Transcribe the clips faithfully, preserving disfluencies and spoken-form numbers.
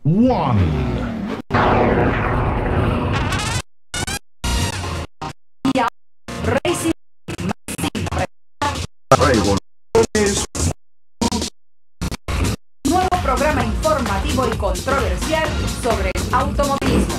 One. Racing nuevo programa informativo y controversial sobre el automovilismo.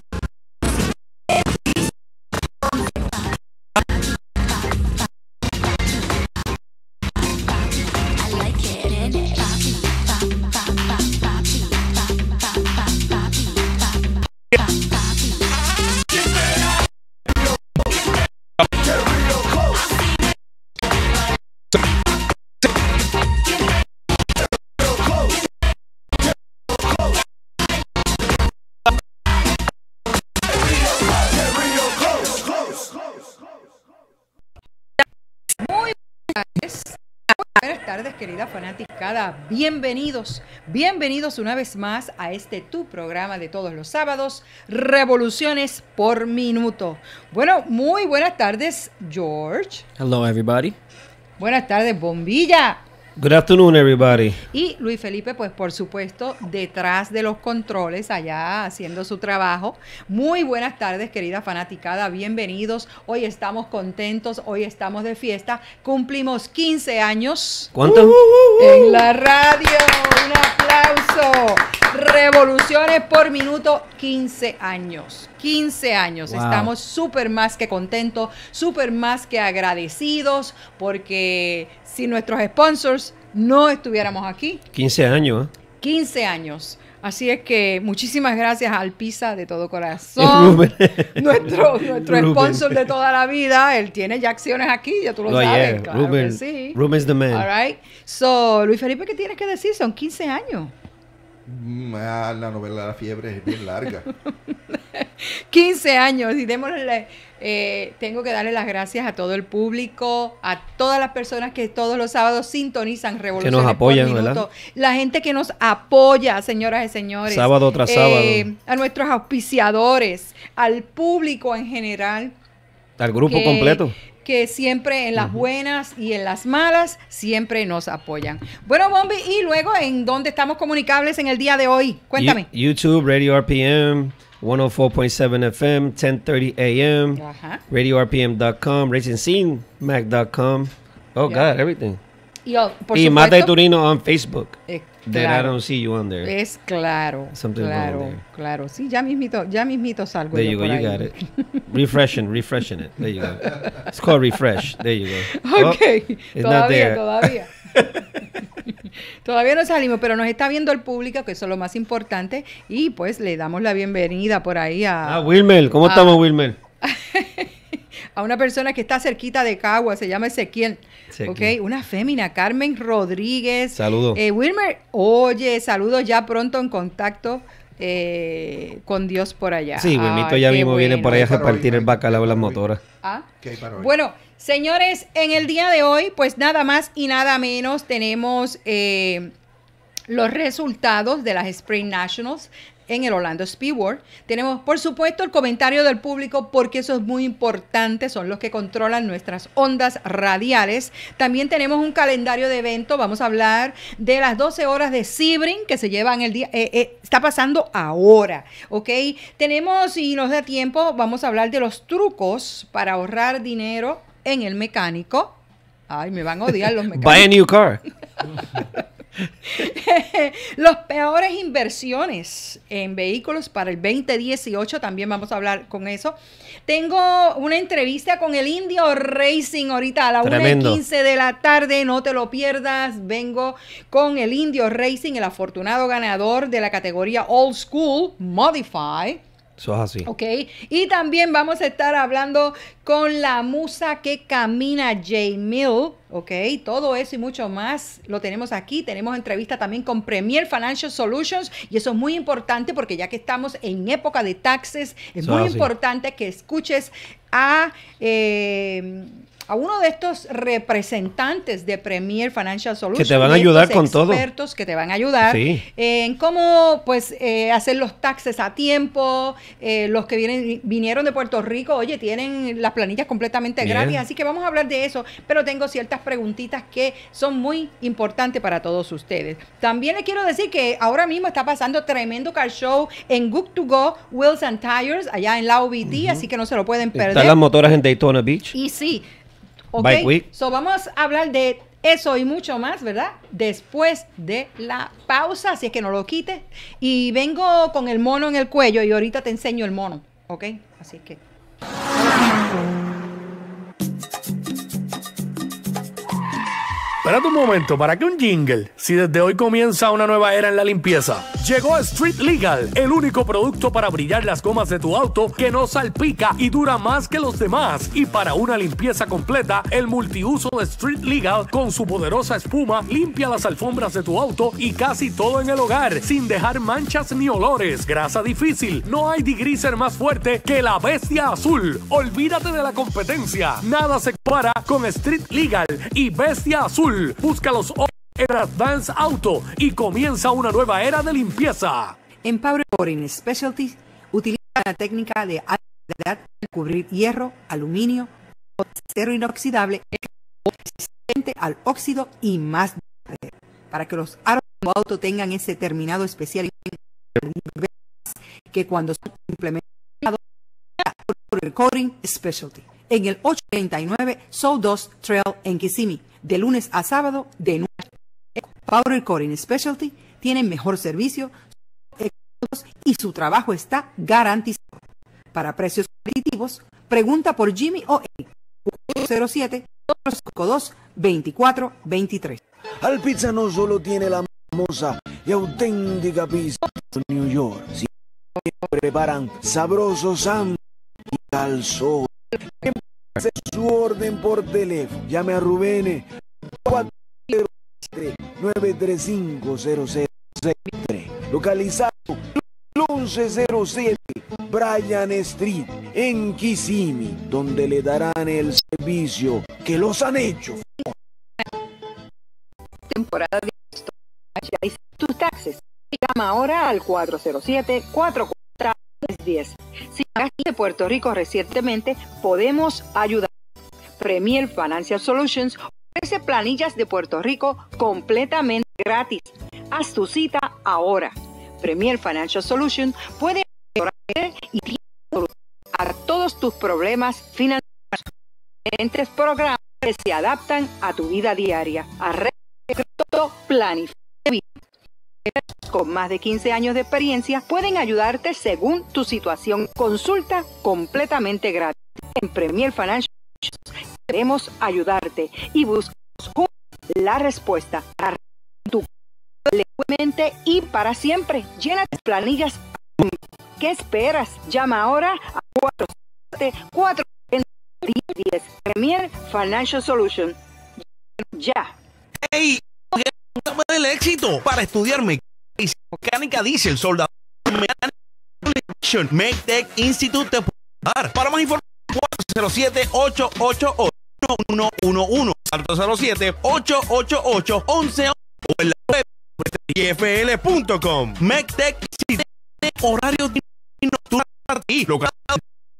Buenas tardes, querida fanaticada. Bienvenidos, bienvenidos una vez más a este tu programa de todos los sábados, Revoluciones por Minuto. Bueno, muy buenas tardes, George. Hello, everybody. Buenas tardes, Bombilla. Good afternoon, everybody. Y Luis Felipe, pues por supuesto, detrás de los controles, allá haciendo su trabajo. Muy buenas tardes, querida fanaticada, bienvenidos. Hoy estamos contentos, hoy estamos de fiesta. Cumplimos quince años. ¿Cuánto? En la radio. Un aplauso. Revoluciones por Minuto, quince años. quince años. Wow. Estamos súper más que contentos, súper más que agradecidos, porque si nuestros sponsors no estuviéramos aquí, quince años, ¿eh? quince años. Así es que muchísimas gracias al Pizza de todo corazón, nuestro, nuestro sponsor de toda la vida. Él tiene ya acciones aquí, ya tú lo Oh, sabes. yeah. Claro Ruben, que sí. Ruben's the man. All right. So, Luis Felipe, ¿qué tienes que decir? Son quince años. Mm, ah, la novela La Fiebre es bien larga. quince años y démosle, eh, tengo que darle las gracias a todo el público, a todas las personas que todos los sábados sintonizan Revoluciones Que nos apoyan, por Minuto, ¿verdad? la gente que nos apoya, señoras y señores. Sábado tras sábado. A nuestros auspiciadores, al público en general. Al grupo que, completo. Que siempre en las uh-huh. buenas y en las malas siempre nos apoyan. Bueno, Bombi, y luego, ¿en dónde estamos comunicables en el día de hoy? Cuéntame. You, YouTube, Radio R P M, ciento cuatro punto siete F M, diez treinta A M, Ajá. radio R P M dot com, racing scene mac dot com. Oh, Yeah. God, everything. Y, oh, por y supuesto, Mata y Turino on Facebook. Eh, That claro. I don't see you on there. Es claro, Something claro, wrong there. claro. Sí, ya mismito, ya mismito salgo There yo you go, por you ahí. got it. Refreshing, refreshing it. There you go. It's called refresh. There you go. Ok, Oh, it's not todavía, there. todavía. Todavía no salimos, pero nos está viendo el público, que eso es lo más importante. Y pues le damos la bienvenida por ahí a, Ah, Wilmer, ¿cómo Ah. estamos, Wilmer? a una persona que está cerquita de Cagua, se llama Ezequiel. Ezequiel. Okay, una fémina, Carmen Rodríguez. Saludos. Eh, Wilmer, oye, saludos ya pronto en contacto eh, con Dios por allá. Sí, Wilmito Ay, ya qué mismo viene bueno. por ahí a Para hoy, repartir el para hoy, bacalao en las para hoy. motoras. ¿Ah? ¿Qué hay para hoy? Bueno, señores, en el día de hoy, pues nada más y nada menos tenemos eh, los resultados de las Spring Nationals en el Orlando Speedway. Tenemos, por supuesto, el comentario del público, porque eso es muy importante, son los que controlan nuestras ondas radiales. También tenemos un calendario de eventos, vamos a hablar de las doce horas de Sebring que se llevan el día, eh, eh, está pasando ahora, ¿ok? Tenemos, si nos da tiempo, vamos a hablar de los trucos para ahorrar dinero en el mecánico. Ay, me van a odiar los mecánicos. Buy a new car. Los peores inversiones en vehículos para el veinte dieciocho, también vamos a hablar con eso. Tengo una entrevista con el Indio Racing ahorita a la una y quince de la tarde, no te lo pierdas. Vengo con el Indio Racing, el afortunado ganador de la categoría Old School Modify. Eso es así. Ok, y también vamos a estar hablando con la musa que camina, J Mill. Ok, todo eso y mucho más lo tenemos aquí. Tenemos entrevista también con Premier Financial Solutions, y eso es muy importante porque ya que estamos en época de taxes, es Eso muy es así. importante que escuches a... Eh, a uno de estos representantes de Premier Financial Solutions. Que te van a ayudar con todo. Expertos que te van a ayudar sí. en cómo pues eh, hacer los taxes a tiempo. Eh, los que vienen vinieron de Puerto Rico, oye, tienen las planillas completamente Bien. gratis. Así que vamos a hablar de eso. Pero tengo ciertas preguntitas que son muy importantes para todos ustedes. También les quiero decir que ahora mismo está pasando tremendo car show en Good to Go, Wheels and Tires, allá en la O B T. Uh-huh. Así que no se lo pueden perder. Están las motoras en Daytona Beach. Y sí. Ok, Bike Week. So vamos a hablar de eso y mucho más, ¿verdad? Después de la pausa, así es que no lo quites. Y vengo con el mono en el cuello y ahorita te enseño el mono, ¿ok? Así que... Espérate un momento, ¿para qué un jingle? Si desde hoy comienza una nueva era en la limpieza. Llegó Street Legal, el único producto para brillar las gomas de tu auto que no salpica y dura más que los demás. Y para una limpieza completa, el multiuso de Street Legal con su poderosa espuma limpia las alfombras de tu auto y casi todo en el hogar, sin dejar manchas ni olores. Grasa difícil, no hay degreaser más fuerte que la Bestia Azul. Olvídate de la competencia, nada se compara con Street Legal y Bestia Azul. Búscalos hoy en Advance Auto y comienza una nueva era de limpieza. En Powder Coating Specialties utiliza la técnica de alta calidad para cubrir hierro, aluminio, acero inoxidable, resistente al óxido y más para que los aros de tu auto tengan ese terminado especial que cuando son implementados Powder Coating Specialty en el ochocientos treinta y nueve Sawdust Trail en Kissimmee. De lunes a sábado, de nueve. Powder Coating Specialty tiene mejor servicio y su trabajo está garantizado. Para precios competitivos, pregunta por Jimmy o Eric. cero siete, dos cinco dos, dos cuatro dos tres. Al Pizza no solo tiene la famosa y auténtica pizza de New York, sino que preparan sabrosos sándwiches y calzones. Hace su orden por teléfono. Llame a Rubén cuatro cero siete, nueve tres cinco, cero cero seis tres. Localizado el once cero siete Bryan Street en Kissimmee, donde le darán el servicio que los han hecho. Temporada de ya hice tus taxes. Llama ahora al cuatro cero siete, cuatro cuatro tres uno cero. Si pagaste de Puerto Rico recientemente, podemos ayudar. Premier Financial Solutions ofrece planillas de Puerto Rico completamente gratis. Haz tu cita ahora. Premier Financial Solutions puede ayudar y tiene solución a todos tus problemas financieros. Diferentes programas que se adaptan a tu vida diaria. Arreglo, planificación de vida. Con más de quince años de experiencia pueden ayudarte según tu situación. Consulta completamente gratis. En Premier Financial queremos ayudarte y buscamos juntos la respuesta para tu mente y para siempre. Llena tus planillas. ¿Qué esperas? Llama ahora a cuatro siete cuatro uno cero. Premier Financial Solution. Ya. ¡Hey! El éxito para estudiar mecánica diésel, soldadura mecánica, MechTech Institute te puede dar. Para más información, cuatro cero siete, ocho ocho ocho, uno uno uno, cuatro cero siete, ocho ocho ocho, once o en la web i f l punto com. MechTech Institute, horario nocturno y localizado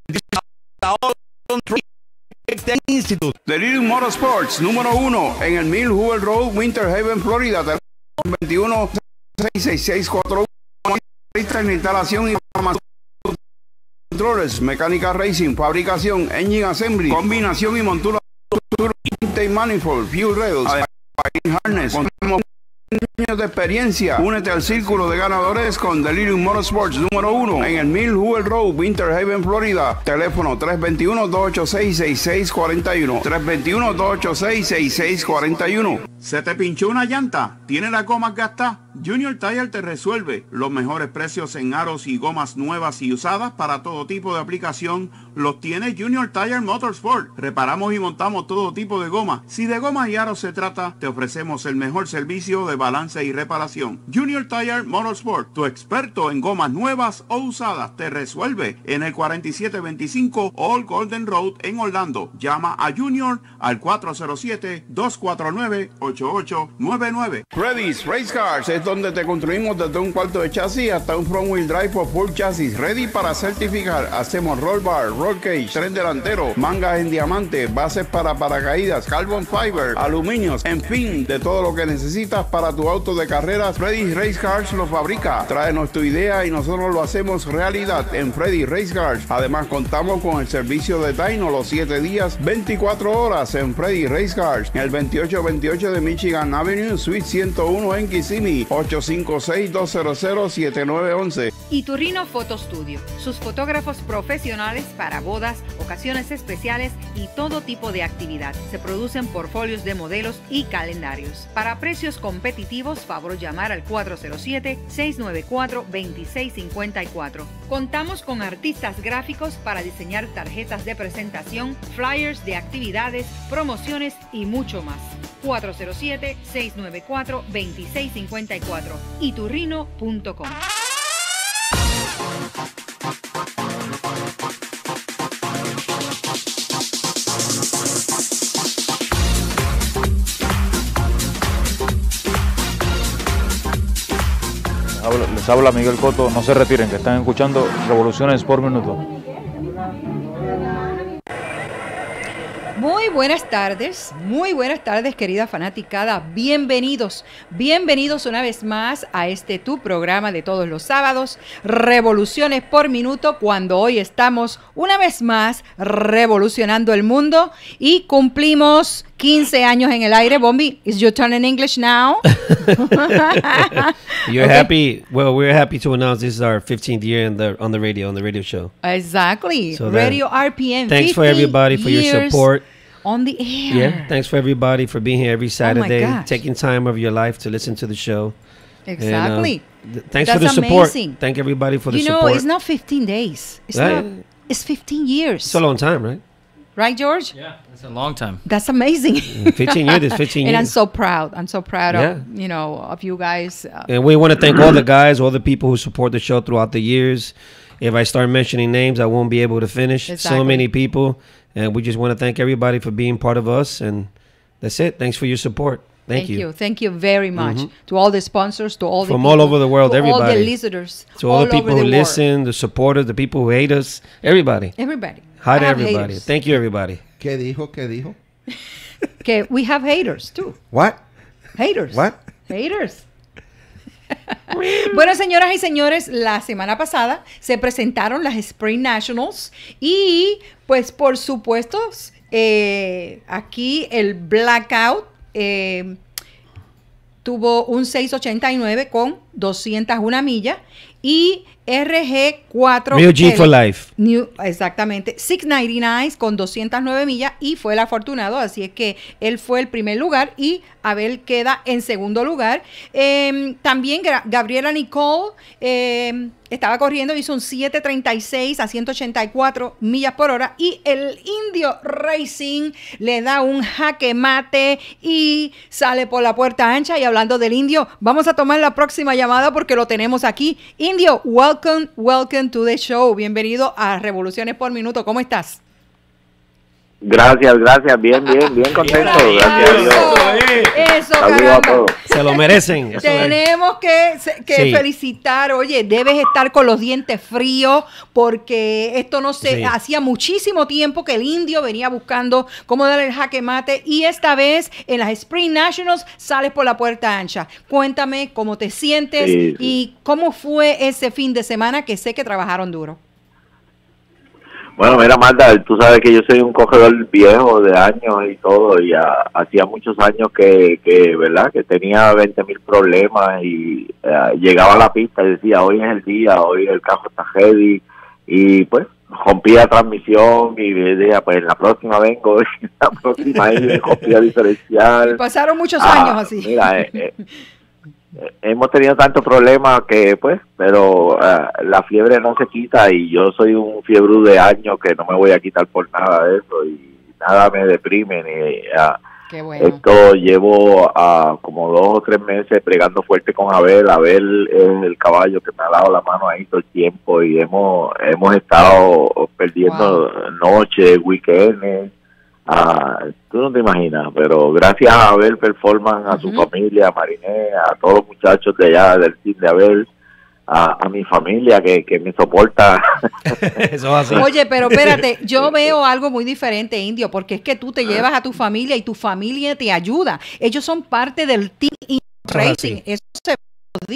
Institute. The Little Motorsports, número uno, en el Mill Hoover Road, Winter Haven, Florida. Teléfono veintiuno, seis seis seis, cuatro uno. Instalación y controles, mecánica racing, fabricación, engine assembly, combinación y montura, intake manifold, fuel rails, harness. Contamos años de experiencia. Únete al círculo de ganadores con Delirium Motorsports número uno en el Mill Hoover Road, Winter Haven, Florida. Teléfono tres dos uno, dos ocho seis, seis seis cuatro uno. tres dos uno, dos ocho seis, seis seis cuatro uno. ¿Se te pinchó una llanta? ¿Tiene la goma gastada? Junior Tire te resuelve. Los mejores precios en aros y gomas nuevas y usadas para todo tipo de aplicación los tiene Junior Tire Motorsport. Reparamos y montamos todo tipo de goma. Si de gomas y aros se trata, te ofrecemos el mejor servicio de balance balance y reparación. Junior Tire Motorsport, tu experto en gomas nuevas o usadas, te resuelve en el cuarenta y siete veinticinco Old Golden Road en Orlando. Llama a Junior al cuatro cero siete, dos cuatro nueve, ocho ocho nueve nueve. Freddy's Race Cars es donde te construimos desde un cuarto de chasis hasta un front wheel drive o full chasis ready para certificar. Hacemos roll bar, roll cage, tren delantero, mangas en diamante, bases para paracaídas, carbon fiber, aluminios, en fin, de todo lo que necesitas para tu auto de carreras. Freddy's Race Cars lo fabrica. Tráenos tu idea y nosotros lo hacemos realidad en Freddy's Race Cars. Además contamos con el servicio de Taino los siete días, veinticuatro horas en Freddy's Race Cars, en el veintiocho veintiocho de Michigan Avenue, Suite ciento uno en Kissimmee, ocho cinco seis, dos cero cero, siete nueve uno uno. Iturrino Photo Studio, sus fotógrafos profesionales para bodas, ocasiones especiales y todo tipo de actividad. Se producen portfolios de modelos y calendarios. Para precios competitivos, favor llamar al cuatro cero siete, seis nueve cuatro, dos seis cinco cuatro. Contamos con artistas gráficos para diseñar tarjetas de presentación, flyers de actividades, promociones y mucho más. cuatro cero siete, seis nueve cuatro, dos seis cinco cuatro. iturrino punto com. Les habla Miguel Cotto, no se retiren, que están escuchando Revoluciones por Minuto. Muy buenas tardes, muy buenas tardes, querida fanaticada. Bienvenidos, bienvenidos una vez más a este tu programa de todos los sábados, Revoluciones por Minuto, cuando hoy estamos una vez más revolucionando el mundo y cumplimos quince años en el aire. Bombi, is your turn in English now? You're Okay. happy? Well, we're happy to announce this is our fifteenth year in the, on the radio, on the radio show. Exactly. So that- Radio R P M. Thanks for everybody for your years support. on the air. Yeah, thanks for everybody for being here every Saturday, gosh. taking time of your life to listen to the show. Exactly. And, uh, th- thanks for the That's support. amazing. Thank everybody for the You know, support. it's not fifteen days. It's Right. not. It's fifteen years. It's a long time, right? Right, George? Yeah, it's a long time. That's amazing. fifteen years is fifteen And I'm years. so proud. I'm so proud Yeah. of, you know, of you guys. Uh, And we want to thank all the guys, all the people who support the show throughout the years. If I start mentioning names, I won't be able to finish. So Exactly. many people. And we just want to thank everybody for being part of us. And that's it. Thanks for your support. Thank, Thank you. Thank you very much Mhm. to all the sponsors, to all the From people, all over the world, to all the everybody. listeners, To all, the people over who the world. listen, the supporters, the people who hate us, everybody. Everybody. Hi I to have everybody. haters. Thank you, everybody. ¿Qué dijo? ¿Qué dijo? Okay, we have haters too. What? Haters. What? Haters. Bueno, señoras y señores, la semana pasada se presentaron las Spring Nationals y, pues, por supuesto, eh, aquí el Blackout eh, tuvo un seiscientos ochenta y nueve con doscientas una millas y R G cuatro Real G for life. New, exactamente, seiscientos noventa y nueve con doscientas nueve millas y fue el afortunado, así es que él fue el primer lugar y Abel queda en segundo lugar. Eh, también Gra- Gabriela Nicole eh, estaba corriendo, hizo un siete treinta y seis a ciento ochenta y cuatro millas por hora y el Indio Racing le da un jaque mate y sale por la puerta ancha. Y hablando del Indio, vamos a tomar la próxima llamada porque lo tenemos aquí. Indio, welcome, welcome to the show. Bienvenido a Revoluciones por Minuto. ¿Cómo estás? Gracias, gracias, bien, bien, bien contento, gracias a Dios. Eso, Saludos a caramba. todos. Se lo merecen. Eso es. Tenemos que, se- que Sí. felicitar, oye, debes estar con los dientes fríos porque esto no se Sí. hacía muchísimo tiempo que el Indio venía buscando cómo darle el jaque mate y esta vez en las Spring Nationals sales por la puerta ancha. Cuéntame cómo te sientes Sí, sí. y cómo fue ese fin de semana que sé que trabajaron duro. Bueno, mira, Marta, tú sabes que yo soy un cogedor viejo de años y todo, y ah, hacía muchos años que, que, ¿verdad?, que tenía veinte mil problemas y ah, llegaba a la pista y decía, hoy es el día, hoy el carro está heavy, y pues rompía la transmisión y decía, pues la próxima vengo, y la próxima ahí rompía diferencial. Pasaron muchos Ah, años así. Mira, eh, eh, eh, hemos tenido tantos problemas que, pues, pero eh, la fiebre no se quita y yo soy un fiebrú de años que no me voy a quitar por nada de eso y nada me deprime ni, ah, Qué bueno. Esto llevo a como dos o tres meses pregando fuerte con Abel. Abel es el caballo que me ha dado la mano ahí todo el tiempo y hemos hemos estado perdiendo wow. noches, weekends. Ah, tú no te imaginas, pero gracias a Abel Performance, a uh-huh. su familia, a Mariné, a todos los muchachos de allá del team de Abel, a, a mi familia que, que me soporta. Eso así. Oye, pero espérate, yo veo algo muy diferente, Indio, porque es que tú te llevas a tu familia y tu familia te ayuda. Ellos son parte del team racing. Ah, eso se dice.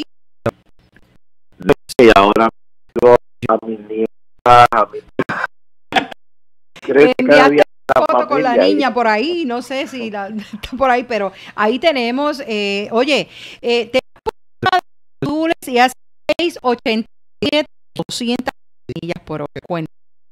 Y ahora a mi nieta, a mi creo que cada día foto con la niña ahí. Por ahí, no sé si la, está por ahí, pero ahí tenemos, eh, oye, eh, tú le decías seis ochenta y siete, doscientas millas por hora, cuenta.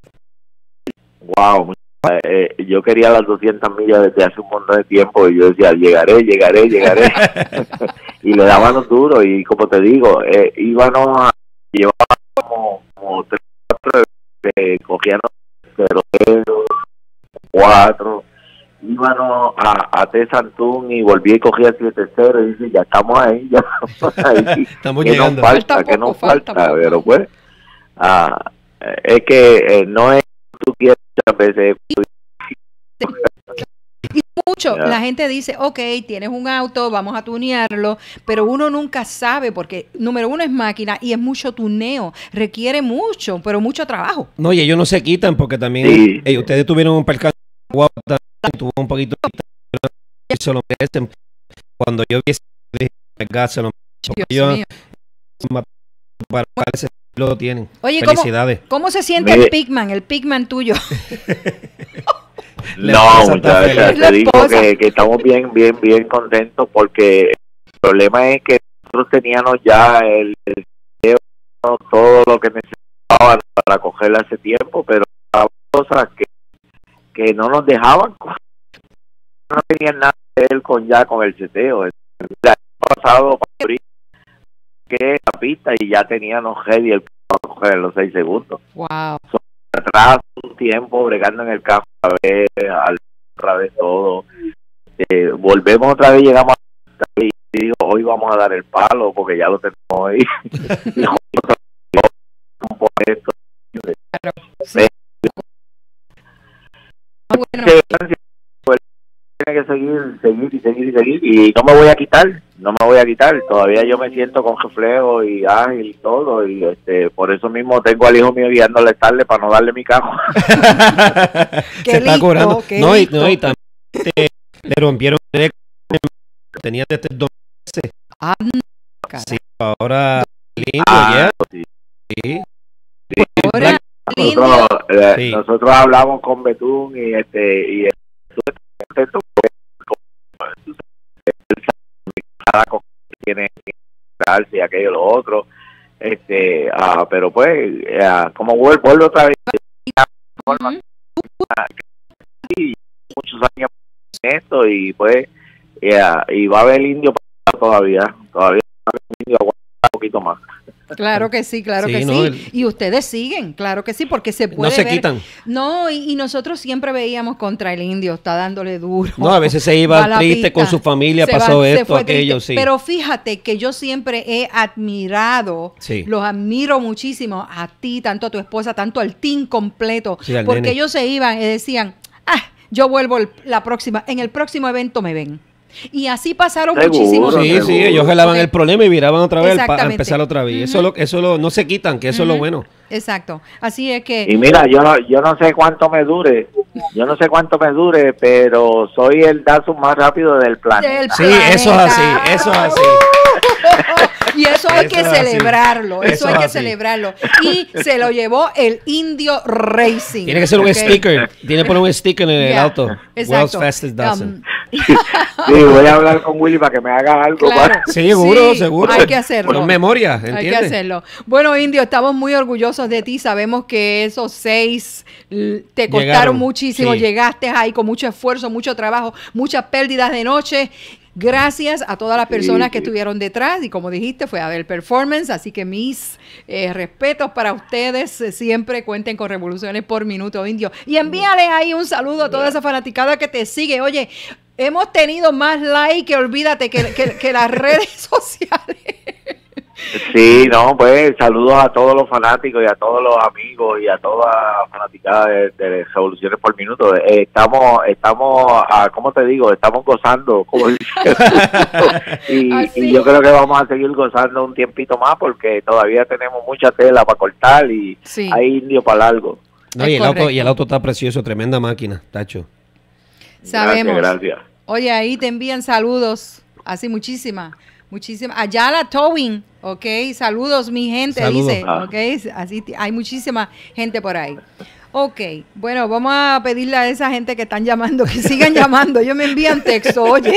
Wow, eh, yo quería las doscientas millas desde hace un montón de tiempo y yo decía, llegaré, llegaré, llegaré, y le dábamos duro y como te digo, eh, íbamos a llevar como, como tres, cuatro, eh, cogían cero, cero, cuatro, íbamos a, a T. Santún y volví y cogí a siete cero y dice, ya estamos ahí, ya estamos ahí. Estamos que llegando. Nos falta, falta que nos falta, falta pero pues, ah, es que eh, no es tú quieres muchas veces. Y mucho, yeah. La gente dice, ok, tienes un auto, vamos a tunearlo, pero uno nunca sabe porque, número uno, es máquina y es mucho tuneo, requiere mucho, pero mucho trabajo. No, y ellos no se quitan porque también sí. eh, ustedes tuvieron un percance, tuvo un poquito de se lo merecen. Cuando yo vi ese dije, se lo merecen. Para ese lo tienen. Oye, felicidades. ¿cómo, ¿cómo se siente Me... el Pigman, el Pigman tuyo? No, muchachas, te digo que, que estamos bien, bien, bien contentos porque el problema es que nosotros teníamos ya el, el todo lo que necesitaban para cogerle hace tiempo, pero había cosas que, que no nos dejaban, no tenían nada que ver con ya con el seteo. El año pasado que la pista y ya teníamos heavy el para coger en los seis segundos. Wow. So, atrás un tiempo bregando en el campo a ver al otra vez todo. Eh, volvemos otra vez, llegamos a y digo, hoy vamos a dar el palo porque ya lo tenemos ahí. esto. Claro, sí. Bueno. Tiene que seguir, seguir y seguir y seguir y no me voy a quitar, no me voy a quitar, todavía yo me siento con reflejo y ágil y todo y este por eso mismo tengo al hijo mío guiándole tarde para no darle mi carro. Se está curando. No, y, no, y también te, le rompieron el tenía desde dos meses. Ah, sí, ahora lindo, ah, ya. Sí. Sí. Sí. Ahora, nosotros, eh, sí. nosotros hablamos con Betún y este y contento porque cada cosa tiene que darse y aquello lo otro este ah, pero pues ah, como vuelvo, vuelvo otra vez uh-huh. muchos años en esto y pues yeah, y va a haber indio todavía todavía indio aguanta un poquito más. Claro que sí, claro sí, que no, sí. El... Y ustedes siguen, claro que sí, porque se puede No se ver. quitan. No, y, y nosotros siempre veíamos contra el indio, está dándole duro. No, a veces se iba triste con su familia, se pasó va, esto, aquello, triste. Sí. Pero fíjate que yo siempre he admirado, sí. los admiro muchísimo a ti, tanto a tu esposa, tanto al team completo, sí, porque nene. Ellos se iban y decían, ah, yo vuelvo el, la próxima, en el próximo evento me ven. Y así pasaron seguro, muchísimos. Sí, seguro. Sí, ellos relaban el problema y viraban otra vez para empezar otra vez. Uh-huh. Eso lo, eso lo, no se quitan, que eso uh-huh. es lo bueno. Exacto. Así es que. Y mira, yo no, yo no sé cuánto me dure, yo no sé cuánto me dure, pero soy el dato más rápido del planeta. Del sí, planeta. Eso es así, eso es así. Y eso hay eso que celebrarlo, eso, eso hay que así. celebrarlo. Y se lo llevó el Indio Racing. Tiene que ser okay. un sticker, tiene que poner un sticker en yeah. el auto. Exacto. World's Fastest Dozen. Um, sí, voy a hablar con Willy para que me haga algo. Claro. Sí, seguro, sí, seguro. Hay que hacerlo. Con memoria, ¿entiendes? Hay que hacerlo. Bueno, Indio, estamos muy orgullosos de ti. Sabemos que esos seis te costaron Llegaron, muchísimo. Sí. Llegaste ahí con mucho esfuerzo, mucho trabajo, muchas pérdidas de noche. Gracias a todas las personas sí, que estuvieron detrás y como dijiste fue Abel Performance, así que mis eh, respetos para ustedes, siempre cuenten con Revoluciones por Minuto, Indio, y envíale ahí un saludo a toda esa fanaticada que te sigue. Oye, hemos tenido más like que olvídate que, que, que las redes sociales. Sí, no, pues saludos a todos los fanáticos y a todos los amigos y a toda la fanaticada de, de Revoluciones por Minuto. Eh, estamos, estamos, a, ¿cómo te digo? Estamos gozando, como dice y, y yo creo que vamos a seguir gozando un tiempito más porque todavía tenemos mucha tela para cortar y sí. hay indio para largo. No, y el, auto, y el auto está precioso, tremenda máquina, Tacho. Sabemos. Gracias, gracias. Oye, ahí te envían saludos, así muchísimas. Muchísimas. Ayala Towing, ok. Saludos, mi gente, saludos. Dice. Ah. Ok, así hay muchísima gente por ahí. Ok, bueno, vamos a pedirle a esa gente que están llamando, que sigan llamando. Ellos me envían texto, oye.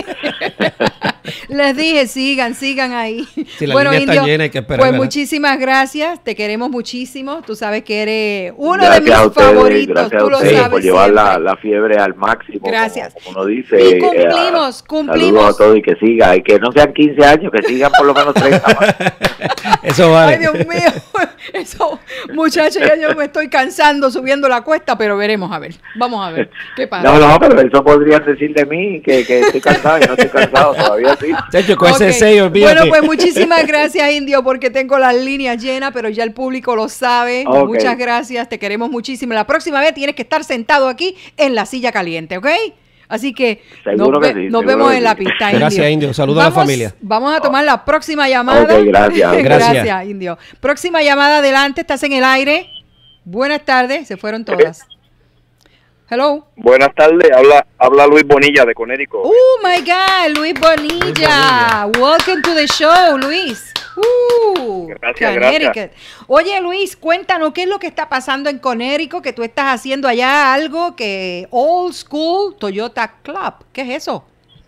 Les dije, sigan, sigan ahí. Si la bueno, línea está Indio, llena, hay que esperar, pues ¿verdad? Muchísimas gracias, te queremos muchísimo. Tú sabes que eres uno gracias de mis ustedes, favoritos, gracias tú lo a ustedes sabes por llevar la, la fiebre al máximo. Gracias. Como, como uno dice. Y cumplimos, eh, cumplimos. Saludos a todos y que siga, y que no sean quince años, que sigan por lo menos treinta. Eso vale. Ay, Dios mío, eso, muchachos, ya yo me estoy cansando subiendo la cuesta, pero veremos a ver. Vamos a ver qué pasa. No, no, pero eso podrían decir de mí, que, que estoy cansado y no estoy cansado todavía, sí. Sergio, con okay. ese sello, bueno, pues muchísimas gracias, Indio, porque tengo las líneas llenas, pero ya el público lo sabe. Okay. Muchas gracias, te queremos muchísimo. La próxima vez tienes que estar sentado aquí en la silla caliente, ¿ok? Así que seguro nos, que sí, nos vemos en sí. la pista, Indio. Gracias, Indio. Saludos vamos, a la familia. Vamos a tomar la próxima llamada. Okay, gracias. gracias. Gracias, Indio. Próxima llamada, adelante, estás en el aire. Buenas tardes, se fueron todas. Hello. Buenas tardes, habla habla Luis Bonilla de Conérico. Oh my God, Luis Bonilla. Luis Bonilla. Welcome to the show, Luis. Uh, gracias, gracias. Oye, Luis, cuéntanos qué es lo que está pasando en Conérico, que tú estás haciendo allá algo que Old School Toyota Club. ¿Qué es eso?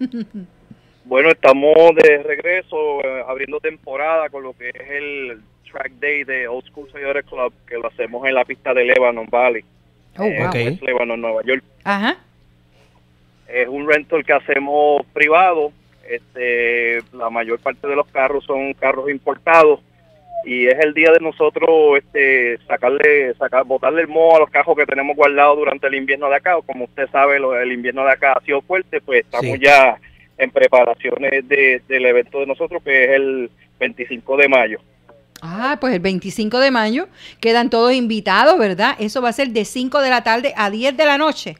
Bueno, estamos de regreso eh, abriendo temporada con lo que es el Track Day de Old School Toyota Club, que lo hacemos en la pista de Lebanon Valley. Oh, wow. eh, West Lebanon, Nueva York. Ajá. Es un rental que hacemos privado. Este, la mayor parte de los carros son carros importados y es el día de nosotros este, sacarle, sacar, botarle el moho a los carros que tenemos guardados durante el invierno de acá. Como usted sabe, lo, el invierno de acá ha sido fuerte, pues estamos sí. ya en preparaciones de, del evento de nosotros, que es el veinticinco de mayo. Ah, pues el veinticinco de mayo quedan todos invitados, ¿verdad? Eso va a ser de cinco de la tarde a diez de la noche.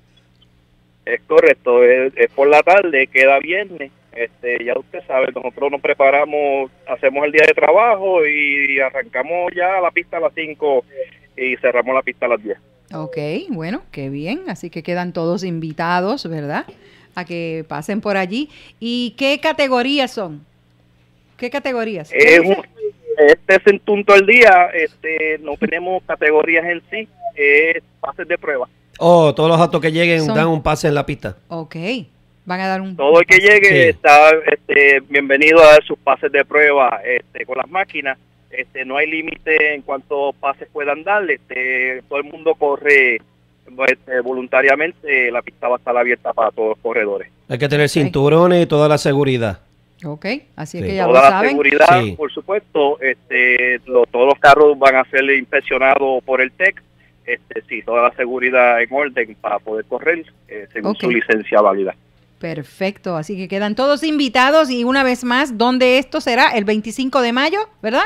Es correcto, es, es por la tarde, queda viernes. Este, ya usted sabe, nosotros nos preparamos, hacemos el día de trabajo y arrancamos ya la pista a las cinco y cerramos la pista a las diez. Ok, bueno, qué bien. Así que quedan todos invitados, ¿verdad? A que pasen por allí. ¿Y qué categorías son? ¿Qué categorías? Es un, este es el punto del día. Este, no tenemos categorías en sí, es pases de prueba. Oh, todos los autos que lleguen Son... dan un pase en la pista. Ok, van a dar un... Todo el que llegue sí. está este, bienvenido a dar sus pases de prueba este, con las máquinas. Este, no hay límite en cuántos pases puedan darle. Este, todo el mundo corre este, voluntariamente. La pista va a estar abierta para todos los corredores. Hay que tener cinturones y toda la seguridad. Ok, así sí. es que ya toda lo la saben. seguridad, sí. por supuesto. Este, lo, todos los carros van a ser inspeccionados por el T E C. Este, sí, toda la seguridad en orden para poder correr eh, según okay. su licencia válida. Perfecto, así que quedan todos invitados y una vez más, ¿dónde esto será? El veinticinco de mayo, ¿verdad?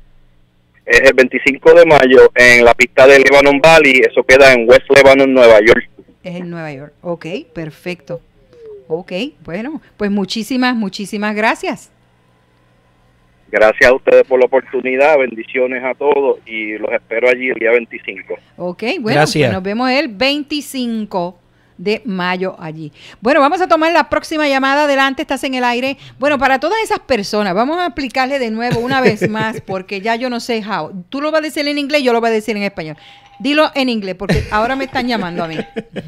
Es el veinticinco de mayo en la pista de Lebanon Valley, eso queda en West Lebanon, Nueva York. Es en Nueva York, ok, perfecto. Ok, bueno, pues muchísimas, muchísimas gracias. Gracias a ustedes por la oportunidad, bendiciones a todos y los espero allí el día veinticinco. Ok, bueno, pues nos vemos el veinticinco de mayo allí. Bueno, vamos a tomar la próxima llamada. Adelante, estás en el aire. Bueno, para todas esas personas, vamos a explicarle de nuevo una vez más, porque ya yo no sé how. Tú lo vas a decir en inglés, yo lo voy a decir en español. Dilo en inglés, porque ahora me están llamando a mí.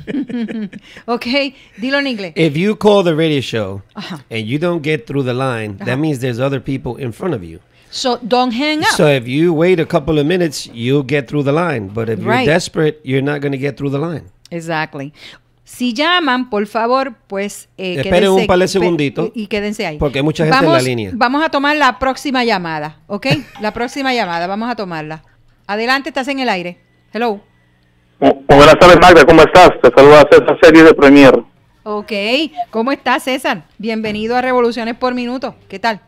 Ok, dilo en inglés. If you call the radio show uh-huh. and you don't get through the line, uh-huh. that means there's other people in front of you. So don't hang up. So if you wait a couple of minutes, you'll get through the line. But if you're right. desperate, you're not going to get through the line. Exactly. Si llaman, por favor, pues eh, esperen quédense, un par de segunditos. Y, y quédense ahí. Porque hay mucha gente vamos, en la línea. Vamos a tomar la próxima llamada, ¿ok? La próxima llamada, vamos a tomarla. Adelante, estás en el aire. Hello. Buenas tardes, Magda, ¿cómo estás? Te saluda César Serie de Premier. Ok, ¿cómo estás, César? Bienvenido a Revoluciones por Minuto. ¿Qué tal?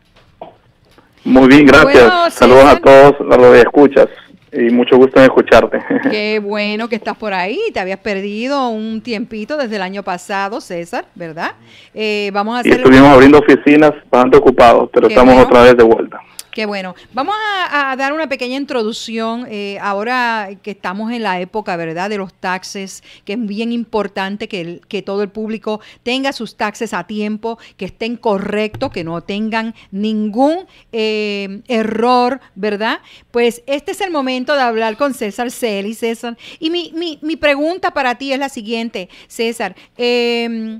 Muy bien, gracias. Bueno, saludos César. a todos los que escuchas y mucho gusto en escucharte. Qué bueno que estás por ahí. Te habías perdido un tiempito desde el año pasado, César, ¿verdad? Eh, vamos a Y hacer... estuvimos abriendo oficinas bastante ocupados, pero Qué estamos bueno. otra vez de vuelta. Qué bueno. Vamos a, a dar una pequeña introducción eh, ahora que estamos en la época, ¿verdad?, de los taxes, que es bien importante que, el- que todo el público tenga sus taxes a tiempo, que estén correctos, que no tengan ningún eh, error, ¿verdad? Pues este es el momento de hablar con César Celi, César. Y mi, mi, mi pregunta para ti es la siguiente, César. Eh,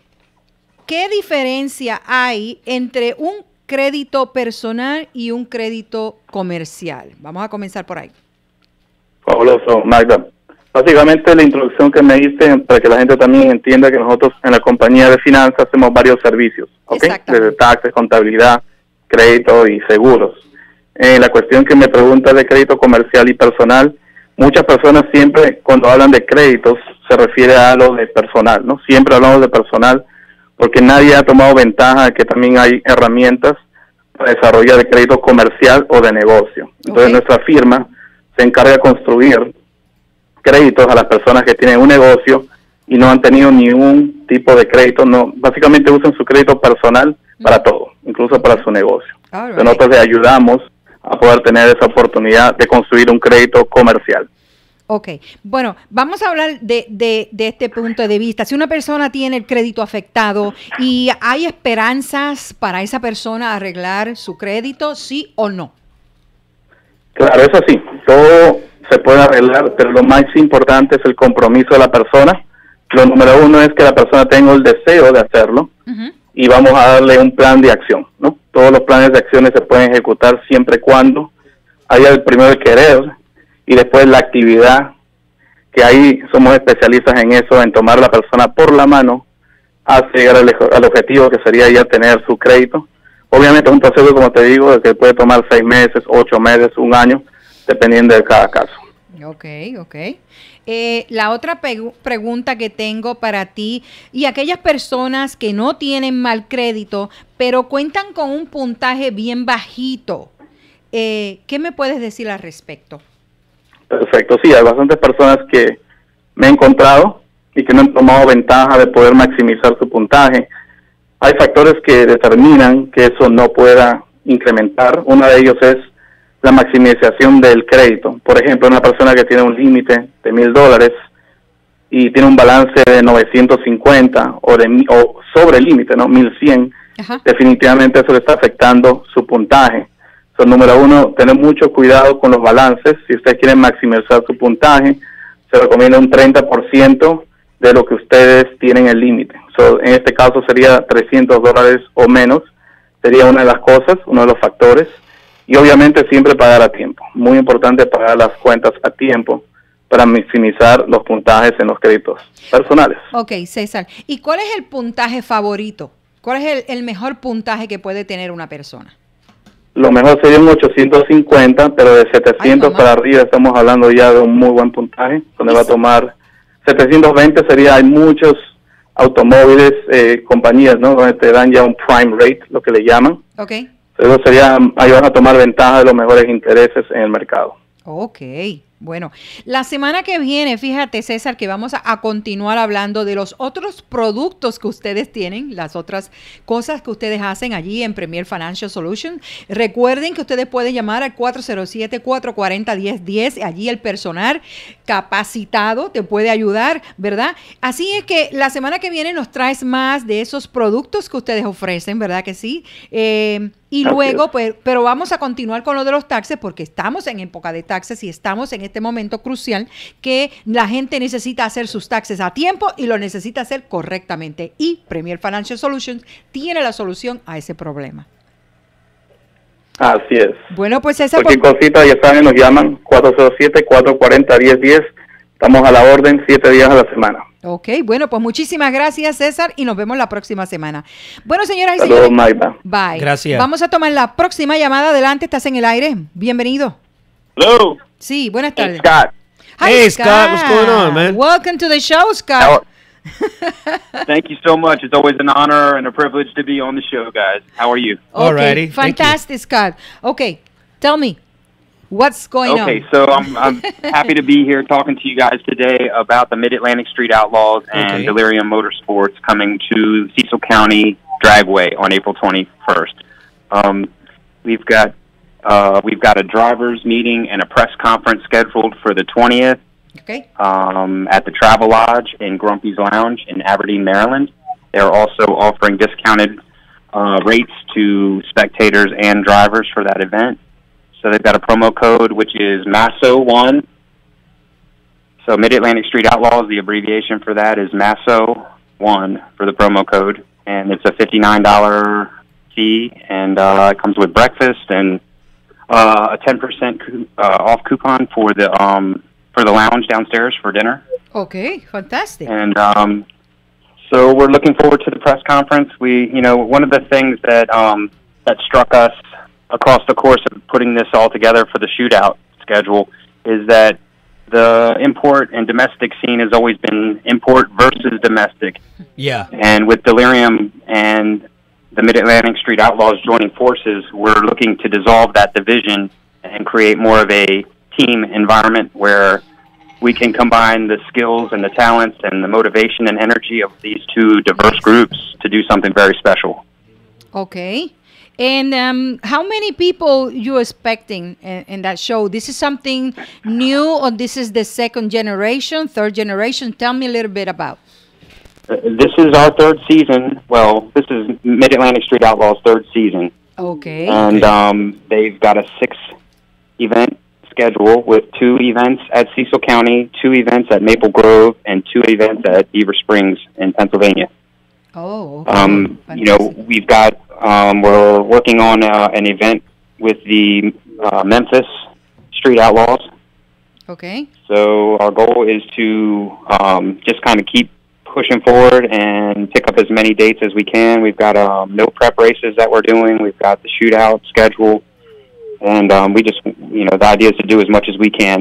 ¿Qué diferencia hay entre un crédito personal y un crédito comercial? Vamos a comenzar por ahí. Fabuloso, Magda. Básicamente la introducción que me diste para que la gente también entienda que nosotros en la compañía de finanzas hacemos varios servicios, ¿ok? Desde taxes, contabilidad, crédito y seguros. Eh, la cuestión que me pregunta de crédito comercial y personal, muchas personas siempre cuando hablan de créditos se refiere a lo de personal, ¿no? Siempre hablamos de personal porque nadie ha tomado ventaja de que también hay herramientas para desarrollar de crédito comercial o de negocio. Entonces nuestra firma se encarga de construir créditos a las personas que tienen un negocio y no han tenido ningún tipo de crédito, no, básicamente usan su crédito personal para todo, incluso para su negocio. Entonces nosotros les ayudamos a poder tener esa oportunidad de construir un crédito comercial. Ok, bueno, vamos a hablar de, de, de este punto de vista. Si una persona tiene el crédito afectado y hay esperanzas para esa persona arreglar su crédito, ¿sí o no? Claro, eso sí, todo se puede arreglar, pero lo más importante es el compromiso de la persona. Lo número uno es que la persona tenga el deseo de hacerlo y vamos a darle un plan de acción, ¿no? Todos los planes de acciones se pueden ejecutar siempre y cuando haya el primero el querer y después la actividad, que ahí somos especialistas en eso, en tomar a la persona por la mano hasta llegar al, al objetivo que sería ya tener su crédito. Obviamente es un proceso, como te digo, que puede tomar seis meses, ocho meses, un año, dependiendo de cada caso. Ok, ok. Eh, la otra pe- pregunta que tengo para ti, y aquellas personas que no tienen mal crédito, pero cuentan con un puntaje bien bajito, eh, ¿qué me puedes decir al respecto? Perfecto, sí, hay bastantes personas que me he encontrado y que no han tomado ventaja de poder maximizar su puntaje. Hay factores que determinan que eso no pueda incrementar. Uno de ellos es la maximización del crédito. Por ejemplo, una persona que tiene un límite de mil dólares y tiene un balance de novecientos cincuenta o, de, o sobre el límite, ¿no? mil cien, definitivamente eso le está afectando su puntaje. So, número uno, tener mucho cuidado con los balances. Si ustedes quieren maximizar su puntaje, se recomienda un treinta por ciento de lo que ustedes tienen el límite. So, en este caso sería trescientos dólares o menos. Sería una de las cosas, uno de los factores. Y obviamente siempre pagar a tiempo. Muy importante pagar las cuentas a tiempo para maximizar los puntajes en los créditos personales. Ok, César. ¿Y cuál es el puntaje favorito? ¿Cuál es el, el mejor puntaje que puede tener una persona? Lo mejor sería un ochocientos cincuenta, pero de setecientos para arriba estamos hablando ya de un muy buen puntaje, donde va a tomar setecientos veinte sería, hay muchos automóviles, eh, compañías, ¿no? Donde te dan ya un prime rate, lo que le llaman. Ok. Eso sería, ahí van a tomar ventaja de los mejores intereses en el mercado. Ok, bueno, la semana que viene, fíjate, César, que vamos a, a continuar hablando de los otros productos que ustedes tienen, las otras cosas que ustedes hacen allí en Premier Financial Solutions. Recuerden que ustedes pueden llamar al cuatro cero siete, cuatro cuatro cero, uno cero uno cero. Allí el personal capacitado te puede ayudar, ¿verdad? Así es que la semana que viene nos traes más de esos productos que ustedes ofrecen, ¿verdad que sí? Eh, Y Así luego, es. pues, pero vamos a continuar con lo de los taxes porque estamos en época de taxes y estamos en este momento crucial que la gente necesita hacer sus taxes a tiempo y lo necesita hacer correctamente. Y Premier Financial Solutions tiene la solución a ese problema. Así es. Bueno, pues esa Cualquier cosita, ya saben, nos llaman cuatro cero siete, cuatro cuatro cero, uno cero uno cero. Estamos a la orden siete días a la semana. Ok, bueno, pues muchísimas gracias, César, y nos vemos la próxima semana. Bueno, señoras y Saludos, señores. Mayra. Bye. Gracias. Vamos a tomar la próxima llamada. Adelante, estás en el aire. Bienvenido. Hello. Sí, buenas tardes. Scott. Hi, Hey, Scott, what's going on, man? Welcome to the show, Scott. How, Thank you so much. It's always an honor and a privilege to be on the show, guys. How are you? Okay, fantastic, Scott. Okay, tell me, what's going okay, on? Okay, so I'm, I'm happy to be here talking to you guys today about the Mid-Atlantic Street Outlaws and Okay. Delirium Motorsports coming to Cecil County Dragway on April twenty-first. Um, we've got uh, we've got a drivers meeting and a press conference scheduled for the twentieth. Okay. Um, at the Travel Lodge in Grumpy's Lounge in Aberdeen, Maryland. They're also offering discounted uh, rates to spectators and drivers for that event. So they've got a promo code, which is M A S O one. So Mid-Atlantic Street Outlaws, the abbreviation for that is M A S O one for the promo code. And it's a fifty-nine dollar fee, and uh, it comes with breakfast and uh, a ten percent co- uh, off coupon for the um, for the lounge downstairs for dinner. Okay, fantastic. And um, so we're looking forward to the press conference. We, you know, one of the things that um, that struck us across the course of putting this all together for the shootout schedule is that the import and domestic scene has always been import versus domestic. Yeah. And with Delirium and the Mid-Atlantic Street Outlaws joining forces, we're looking to dissolve that division and create more of a team environment where we can combine the skills and the talents and the motivation and energy of these two diverse groups to do something very special. Okay. And um, how many people you expecting in, in that show? This is something new, or this is the second generation, third generation? Tell me a little bit about. Uh, This is our third season. Well, this is Mid-Atlantic Street Outlaws' third season. Okay. And um, they've got a six-event schedule with two events at Cecil County, two events at Maple Grove, and two events at Beaver Springs in Pennsylvania. Oh, okay. Um, you know, we've got, um, we're working on uh, an event with the uh, Memphis Street Outlaws. Okay. So our goal is to um, just kind of keep pushing forward and pick up as many dates as we can. We've got um, no prep races that we're doing. We've got the shootout schedule. And um, we just, you know, the idea is to do as much as we can.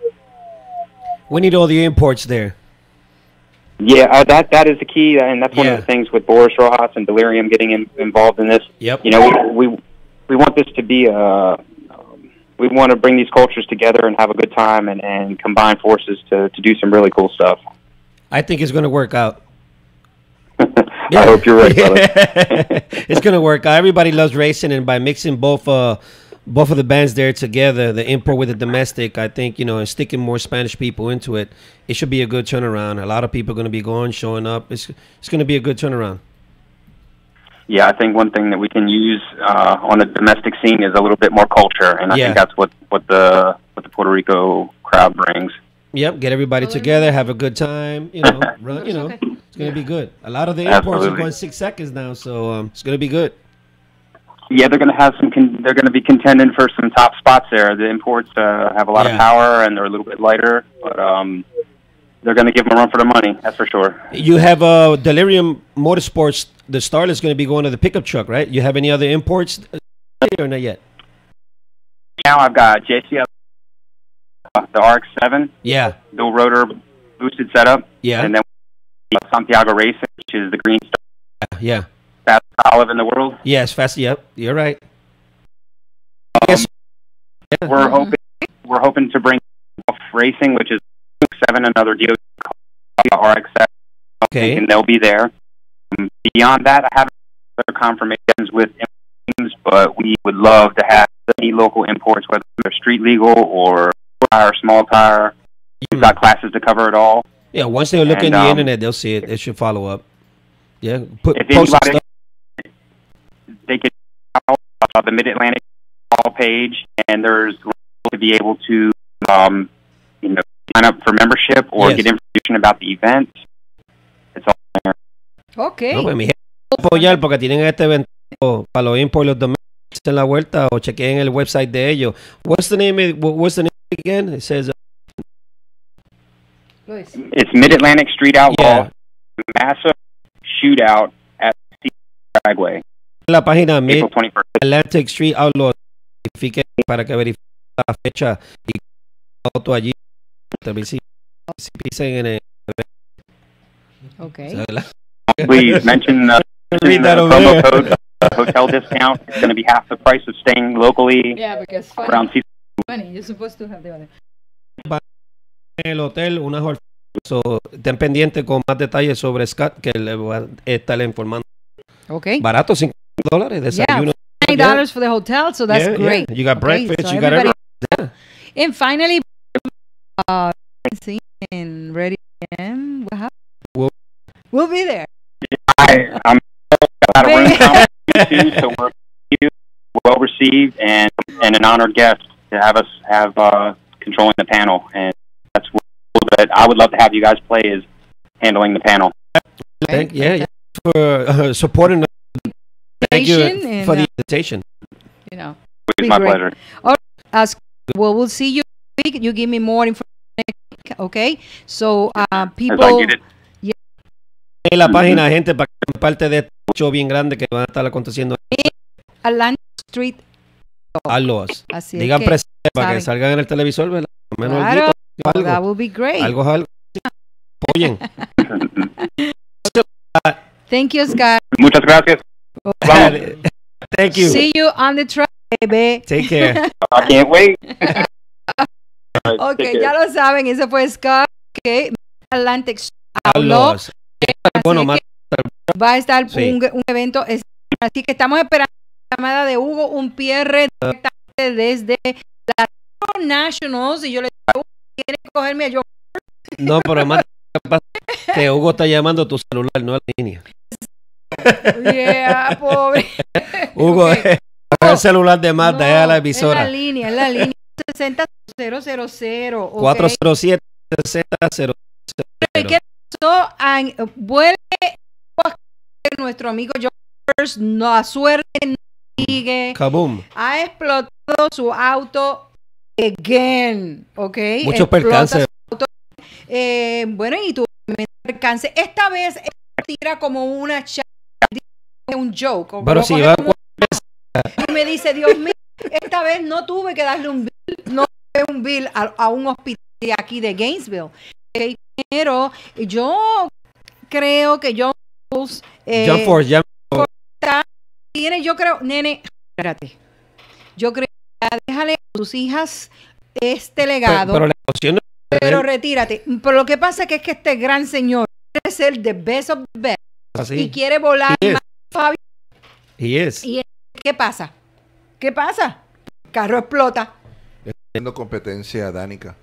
We need all the imports there. Yeah, uh, that that is the key, and that's one Yeah. of the things with Boris Rojas and Delirium getting in, involved in this. Yep. You know, we we, we want this to be a, um, we want to bring these cultures together and have a good time and, and combine forces to, to do some really cool stuff. I think it's going to work out. I hope you're right, brother. It's going to work out. Everybody loves racing, and by mixing both uh, both of the bands there together, the import with the domestic, I think, you know, and sticking more Spanish people into it, it should be a good turnaround. A lot of people are going to be going, showing up. It's it's going to be a good turnaround. Yeah, I think one thing that we can use uh, on the domestic scene is a little bit more culture, and I Yeah. think that's what, what the what the Puerto Rico crowd brings. Yep, get everybody together, have a good time, you know, run, you know, it's going to be good. A lot of the imports are Absolutely. going six seconds now, so um, it's going to be good. Yeah, they're going to have some. Con- they're going to be contending for some top spots there. The imports uh, have a lot Yeah. of power, and they're a little bit lighter, but um, they're going to give them a run for the money. That's for sure. You have uh, Delirium Motorsports, the Starlet's going to be going to the pickup truck, right? You have any other imports or not yet? Now I've got J C L, uh, the R X seven, Yeah, dual rotor boosted setup, yeah, and then Santiago Racing, which is the green star, yeah. fastest olive in the world. Yes, fast. Yep, you're right. Um, Yes. We're hoping we're hoping to bring off racing, which is seven, another deal R X seven, Okay. and they'll be there. Um, beyond that, I haven't other confirmations with teams, but we would love to have any local imports, whether they're street legal or tire, small tire. We've got classes to cover it all. Yeah, once they look And, in the um, internet, they'll see it. They should follow up. Yeah, put If post some anybody, stuff. they could uh, the Mid-Atlantic Hall page, and there's to be able to, um, you know, sign up for membership or Yes. get information about the event. It's all there. Okay. No, pues, mi gente, apoyar porque tienen este evento para los imports, los domésticos en la vuelta, o chequeen el website de ellos. What's the name? of- What's the name again? It says. Uh, Luis. It's Mid-Atlantic Street Outlaw, massive shootout at Dragway. la página April twenty-first. Mid-Atlantic Street Outlaws, verifiquen para que verifiquen la fecha y auto allí. Si, si pisen en el Okay. Please mention uh, the promo code uh, hotel discount. It's going to be half the price of staying locally Yeah, because funny. around Seaside. Funny, you're supposed to have the other. En el hotel, unas hor- so, estén pendientes con más detalles sobre Scott, que le va a estar informando. Okay. Barato, cinco dólares, desayuno. Yeah, twenty dollars for the hotel, so that's Yeah, great. yeah. You got Okay, breakfast, so you got everybody- everything. And finally, uh, in Ready M, what happened? We'll, we'll be there. I, I'm out of room now, too, so we're you, well received and and an honored guest to have us have uh, controlling the panel, and that's what that I would love to have you guys play is handling the panel. Thank, yeah, yeah, for uh, supporting. The, thank you And, for the uh, invitation. You know, It's be my great. pleasure. All right, as well, we'll see you next week. You give me more information next week, okay? So, uh, people. get it. Yeah. En la página, gente, para que sean parte de este show bien grande que van a estar aconteciendo Atlantic Street. a los. Así es Digan que, presente para saben. que salgan en el televisor, ¿verdad? Por lo menos Claro, alguito, algo. that would be great. Algo es algo. Oyen. Thank you, Scott. Muchas gracias. Thank you. See you on the track, baby. Take care. I can't wait. Ok, Take ya care. lo saben, ese fue Scott, que Atlantic A habló. los. Bueno, más. Va a estar Sí. un, un evento, es- así que estamos esperando la llamada de Hugo, un P R directamente desde la Nationals, y yo le digo, Hugo, ¿quiere cogerme a yo? No, pero más que Hugo está llamando a tu celular, no a la línea. Yeah, pobre. Hugo, Ok. es el celular de Magda, es a la En emisora. la línea, en la línea sesenta cero cero cero. ok. cuatro cero siete, sesenta cero ¿Y qué pasó? Ay, vuelve nuestro amigo George, no, a suerte no sigue. Kaboom. Ha explotado su auto again, ¿ok? Muchos Explota percances. su auto. Eh, bueno, y tu percance. Esta vez él tira como una cha- un joke. o Pero lo si coge va como- y me dice, Dios mío, esta vez no tuve que darle un bill, no tuve un bill a, a un hospital de aquí de Gainesville. Ok, pero yo creo que John Foles, eh, John Force, ya. está- tiene, yo creo, nene, espérate. Yo creo que déjale a tus hijas este legado, Pero, pero la emoción no es de pero él. retírate. Pero lo que pasa es que es que este gran señor quiere ser the best of the best Así. y quiere volar He is. más, Fabio. He is. ¿Y qué pasa? ¿Qué pasa? El carro explota. Haciendo competencia dánica.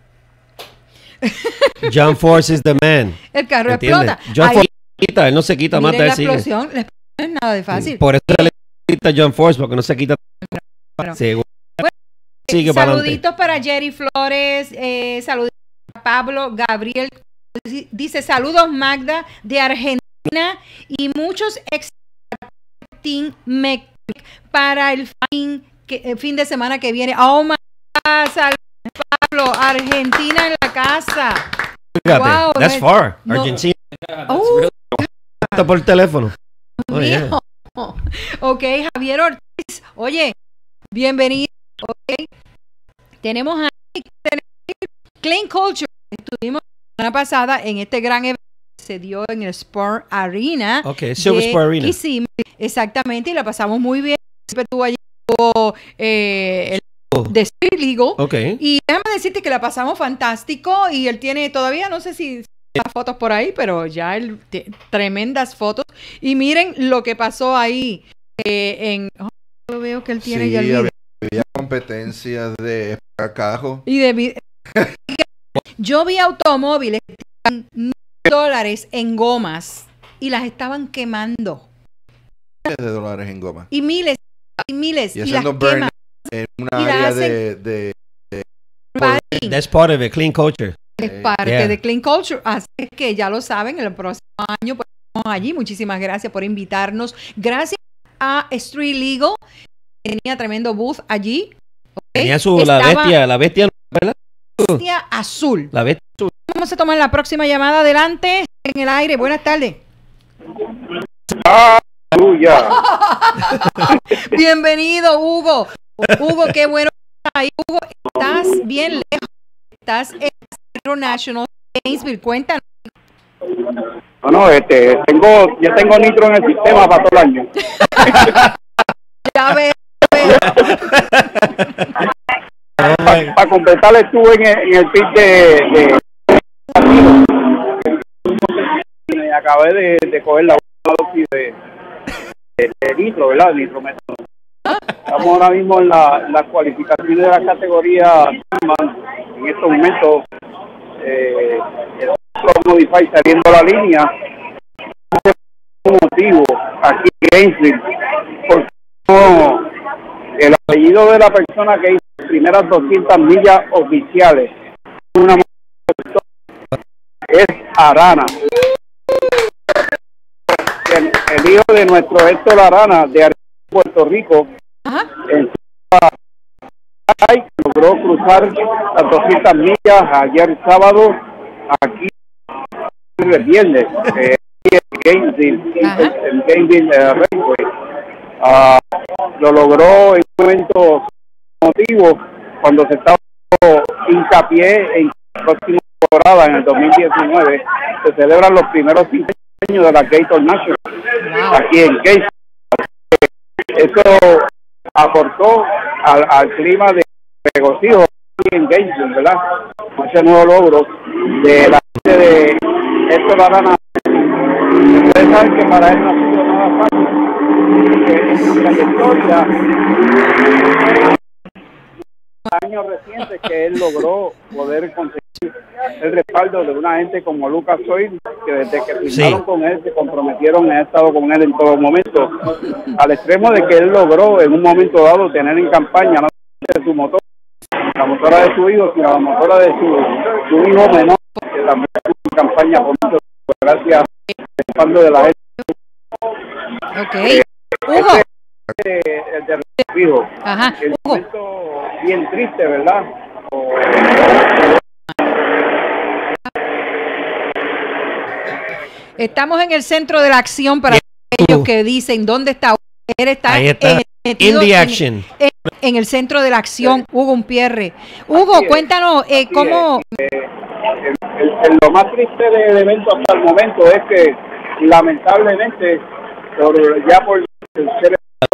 John Force is the man. El carro ¿Entiendes? explota. John Ahí, Force quita, él no se quita más, miren él la sigue. explosión. La explosión no es nada de fácil. Por eso se le quita John Force, porque no se quita. Bueno. Seguro. Sigue para adelante. Saluditos para Jerry Flores, eh, saluditos para Pablo Gabriel. Dice saludos Magda de Argentina y muchos ex Team Mec para el fin, que, el fin de semana que viene. Oh my God, saludos Pablo, Argentina en la casa. Fíjate, Wow, that's no- far. no- Argentina. Oh, Está por teléfono. Oh, yeah. mío. Ok, Javier Ortiz. Oye, bienvenido. Ok. Tenemos a Clean Culture. Estuvimos la semana pasada en este gran evento que se dio en el Sport Arena. Ok, Silver de Sport Arena. Kissimmee. Exactamente, y la pasamos muy bien. Siempre estuvo allí estuvo, eh, el Oh. de Street Legal. Ok. Y déjame decirte que la pasamos fantástico y él tiene todavía, no sé si las fotos por ahí, pero ya él te- tremendas fotos. Y miren lo que pasó ahí eh, en... oh, yo veo que él tiene Sí, ya el video. había, había competencia de cajo. Y de vi- yo vi automóviles que tenían mil dólares en gomas y las estaban quemando. De dólares en goma. Y miles y miles. Y Y, las haciendo burn queman. en Y una la área hacen- de, de, de Parking. That's part of it, clean culture. Es parte Yeah. de Clean Culture. Así que ya lo saben, el próximo año pues, estamos allí. Muchísimas gracias por invitarnos. Gracias a Street Legal. Tenía tremendo booth allí. ¿ok? Tenía su, la Estaba bestia, la bestia, ¿verdad? bestia azul. La bestia azul. Vamos a tomar la próxima llamada adelante en el aire. Buenas tardes. Bienvenido, Hugo. Hugo, qué bueno que estás ahí. Hugo, estás bien lejos. Estás en Centro National Gainesville. Cuéntanos. No, no, este, tengo, yo tengo nitro en el sistema para todo el año. Ya veo. Para pa completar estuve en el, en el pit de, de, de acabé de, de coger la última dosis de, de, de nitro, ¿verdad? Nitrometano. Estamos ahora mismo en la, las cualificaciones de la categoría en estos momentos. Eh, el Modify saliendo a la línea. Un motivo aquí en Gainesville, porque no, el apellido de la persona que hizo las primeras doscientas millas oficiales una es Arana, el, el hijo de nuestro Héctor Arana de Puerto Rico. Ajá. En logró cruzar las doscientas millas ayer sábado aquí el viernes eh, en Gainesville, en Gainesville uh, Raceway. Uh, lo logró en un momento motivo cuando se estaba hincapié en la próxima temporada en el dos mil diecinueve se celebran los primeros cinco años de la Gator National aquí en Gainesville. Eso aportó al, al clima de regocijo aquí en Gainesville, ¿verdad? Con ese nuevo logro de la gente de Héctor Arana. Ustedes saben que para él no ha sido nada fácil, que en su trayectoria, años recientes que él logró poder conseguir el respaldo de una gente como Lucas Oil, que desde que firmaron sí. con él, se comprometieron y ha estado con él en todo momento, al extremo de que él logró en un momento dado tener en campaña no de su motor, la motora de su hijo, sino la motora de su, su hijo menor, que también tuvo en campaña por mucho, gracias al respaldo de la gente. Okay. Eh, Hugo. Este, el de su hijo. Ajá. El Hugo. momento bien triste, ¿verdad? O, Estamos en el centro de la acción para aquellos que dicen dónde está. Él está, Ahí está. En, In the action. En, en el centro de la acción, Hugo Umpierre. Hugo, Así es. cuéntanos eh, cómo. Eh, el, el, el, lo más triste del evento hasta el momento es que lamentablemente por, ya por el ser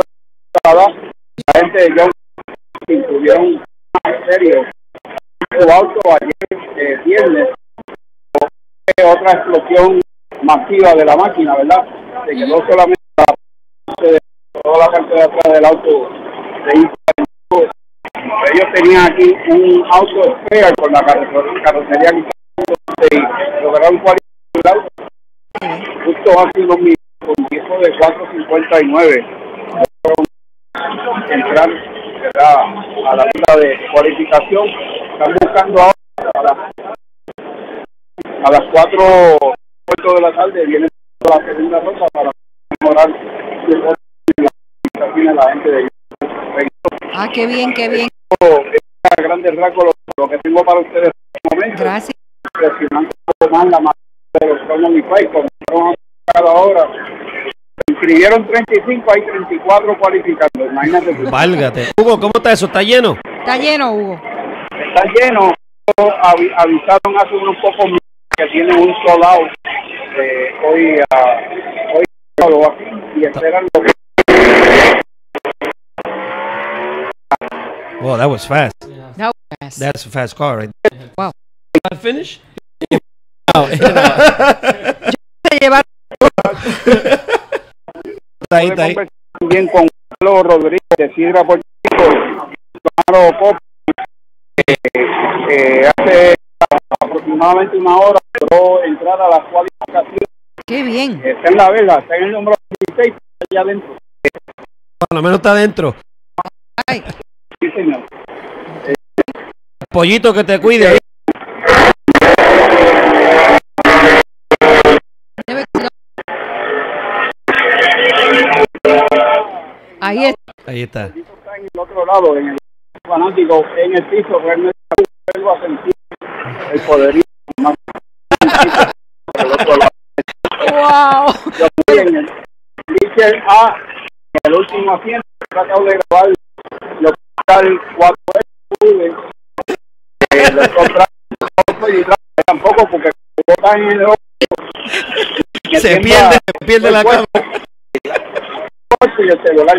la gente de John tuvieron en serio su auto ayer eh, viernes, otra explosión masiva de la máquina, ¿verdad? Se quedó solamente la parte de toda la parte de atrás del auto de Infa. Ellos tenían aquí un auto spare con la carrocería, carrocería y lograron cualificar el auto justo hace unos minutos con tiempo de cuatro cincuenta y nueve. Entrar a la lista de cualificación. Están buscando ahora a las, a las cuatro de la tarde viene la segunda ronda para mejorar la gente de Ah, qué bien, qué bien. A grandes rasgos lo que tengo para ustedes en este momento. Gracias. Presionando más la mano de los Modify, como vamos a cada hora. Inscribieron treinta y cinco, hay treinta y cuatro cualificando. Imagínate. Válgate. Hugo, ¿cómo está eso? ¿Está lleno? Está lleno, Hugo. Está lleno. Avi avisaron hace unos pocos minutos que tienen un sold out eh, hoy, uh, hoy aquí y esperan lo que. Well, that was fast. That was fast. That's a fast car, right? Wow. I finish? No. Yo te llevar. Está ahí, está ahí. También con Carlos Rodríguez de Sidra Puerto Rico, Claro Pop, eh, eh, hace aproximadamente una hora logró entrar a la cualificación. Qué bien. Está en la vela, está en el número dieciséis, allá adentro. Por lo menos está adentro. Ay. Sí, señor. Eh, Pollito, que te cuide. Ahí está. Ahí está. Está en el otro lado, en el fanático, en el piso, realmente vuelvo a sentir el poderío más. Wow. Yo estoy en el Richard A, en el último asiento, he tratado de grabar lo que cuatro veces pude, eh, los contratos y tampoco porque botan en el otro Se pierde, se pierde la cámara. Y el celular.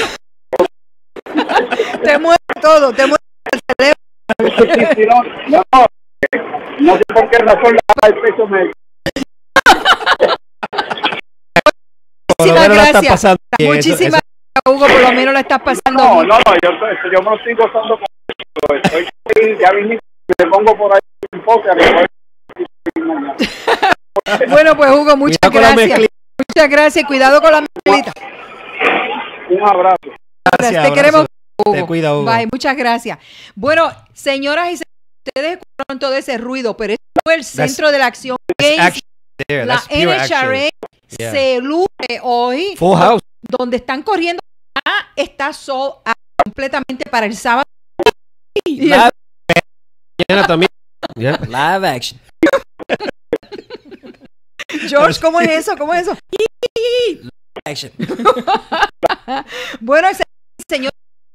Te mueve todo, te mueve el teléfono. no, no, no sé por qué razón la el peso me... Muchísimas gracias. Pasando, Muchísimas gracias, Hugo, por lo menos la estás pasando. No, no, no, yo, yo me lo estoy gozando con esto. Estoy, ya mismo me pongo por ahí un poco. Bueno, pues Hugo, muchas gracias. Muchas gracias. Cuidado con la mezclita. Un abrazo. Gracias, te abrazo. queremos, Hugo. Te cuida, Hugo. Bye, muchas gracias. Bueno, señoras y señores, ustedes escucharon todo ese ruido, pero esto fue el centro de la acción. Games, la N H R A yeah. se luce hoy. Full house. Donde están corriendo. Ah, está sold out completamente para el sábado. Y el... Mañana también. Yeah. Live action. George, ¿cómo es eso? ¿Cómo es eso? Action. Bueno, señor,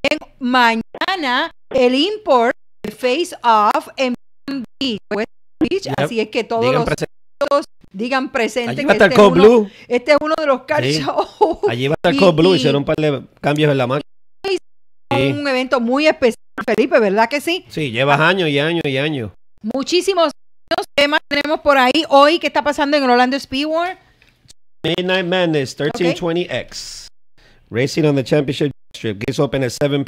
mañana el import, el face off en Beach, West Beach, yep. Así es que todos digan los presente. todos digan presente que este, el es Cold uno, Blue. este es uno de los car sí. shows. Allí va a estar el Cold Blue, hicieron un par de cambios en la máquina. Sí. Un evento muy especial, Felipe, ¿verdad que sí? Sí, llevas ah. años y años y años. Muchísimos temas tenemos por ahí hoy. ¿Qué está pasando en el Orlando Speedway? Midnight Madness thirteen twenty X. Racing on the championship strip. Gates open at seven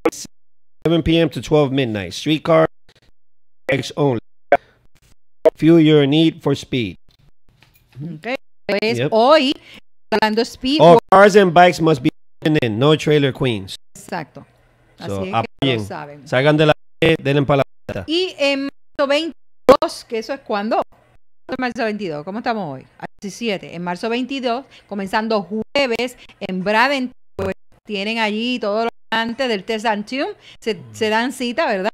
p m to twelve midnight. Streetcar X only. Fuel your need for speed. Okay. Pues yep. Hoy, Orlando Speedway. All cars and bikes must be in. No trailer queens. Exacto. Así So, es apoyen. que lo saben. Salgan de la denle para la puerta. Y en marzo veintidós, que eso es cuando. Marzo veintidós, ¿cómo estamos hoy? A diecisiete. En marzo veintidós, comenzando jueves en Bradenton, pues tienen allí todos los antes del Test and Tune, se, se dan cita, ¿verdad?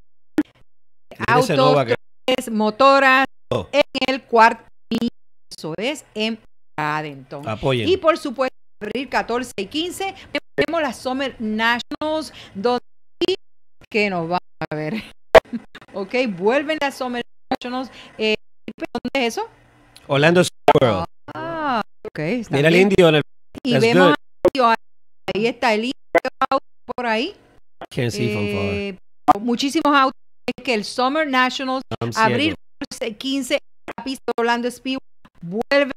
Autos, que... motoras, oh. en el cuarto piso, eso es en Bradenton. Apoyen. Y por supuesto, abril catorce y quince, tenemos las Summer Nationals, donde que nos van a ver. Ok, vuelven las Summer Nationals. Eh, ¿Dónde es eso? Orlando World. Ah, ok. Mira el indio en el. Y vemos al indio ahí. Ahí está el indio por ahí. Can't see eh, from far. Muchísimos autos. Es que el Summer Nationals, I'm abril quince, la pista de Orlando Speedway, vuelve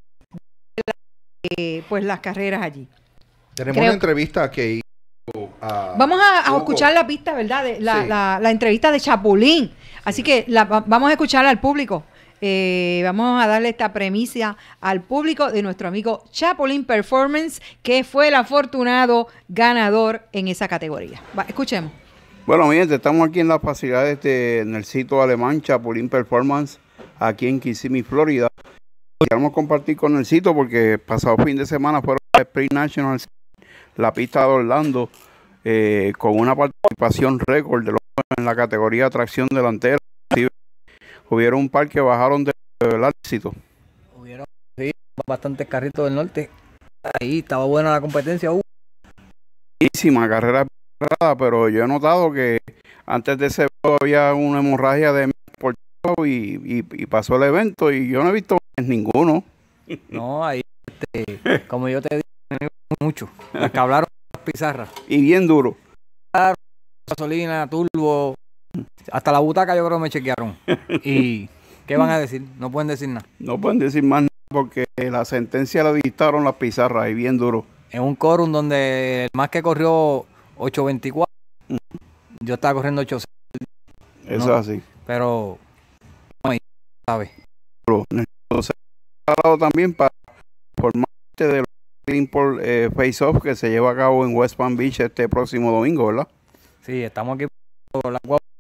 eh, pues las carreras allí. Tenemos Creo una entrevista que hizo a Vamos a, a escuchar la pista, ¿verdad? De, la, sí. la, la entrevista de Chapulín. Así que la, vamos a escuchar al público. Eh, vamos a darle esta premisa al público de nuestro amigo Chapulín Performance, que fue el afortunado ganador en esa categoría. Va, escuchemos. Bueno, mi gente, estamos aquí en las facilidades de en el sitio alemán Chapulín Performance, aquí en Kissimmee, Florida. Queremos compartir con el sitio porque pasado fin de semana fueron a Sprint National, la pista de Orlando, eh, con una participación récord de los en la categoría tracción delantera. Hubieron un par que bajaron de, del éxito. Hubieron sí, bastantes carritos del norte. Ahí estaba buena la competencia. Uh. Buenísima carrera, pero yo he notado que antes de ese había una hemorragia de por y, y, y pasó el evento y yo no he visto ninguno. No, ahí, este, como yo te dije, mucho. Las que hablaron las pizarras. Y bien duro. Gasolina, turbo. Hasta la butaca yo creo que me chequearon. ¿Y qué van a decir? No pueden decir nada. No pueden decir más nada porque la sentencia la dictaron las pizarras y bien duro. En un quórum donde el más que corrió ocho veinticuatro, mm. yo estaba corriendo ocho seis. Eso no, así. Pero, no, ¿sabes? Entonces, también para formar parte del Import eh, Face Off que se lleva a cabo en West Palm Beach este próximo domingo, ¿verdad? Sí, estamos aquí por la guapa.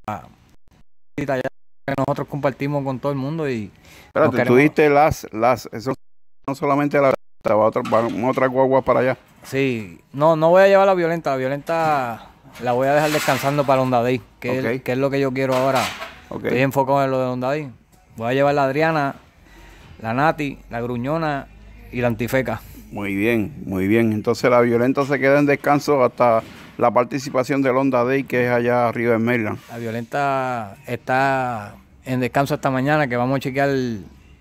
Nosotros compartimos con todo el mundo y espérate, queremos... tú diste las, las, eso no solamente la va otra, va otra guagua para allá. Sí, no, no voy a llevar la violenta, la violenta la voy a dejar descansando para Honda Day, que, okay. es, que es lo que yo quiero ahora. Okay. Estoy enfocado en lo de Honda Day. Voy a llevar la Adriana, la Nati, la Gruñona y la Antifeca. Muy bien, muy bien. Entonces la violenta se queda en descanso hasta la participación del Honda Day, que es allá arriba en Maryland. La violenta está en descanso esta mañana, que vamos a chequear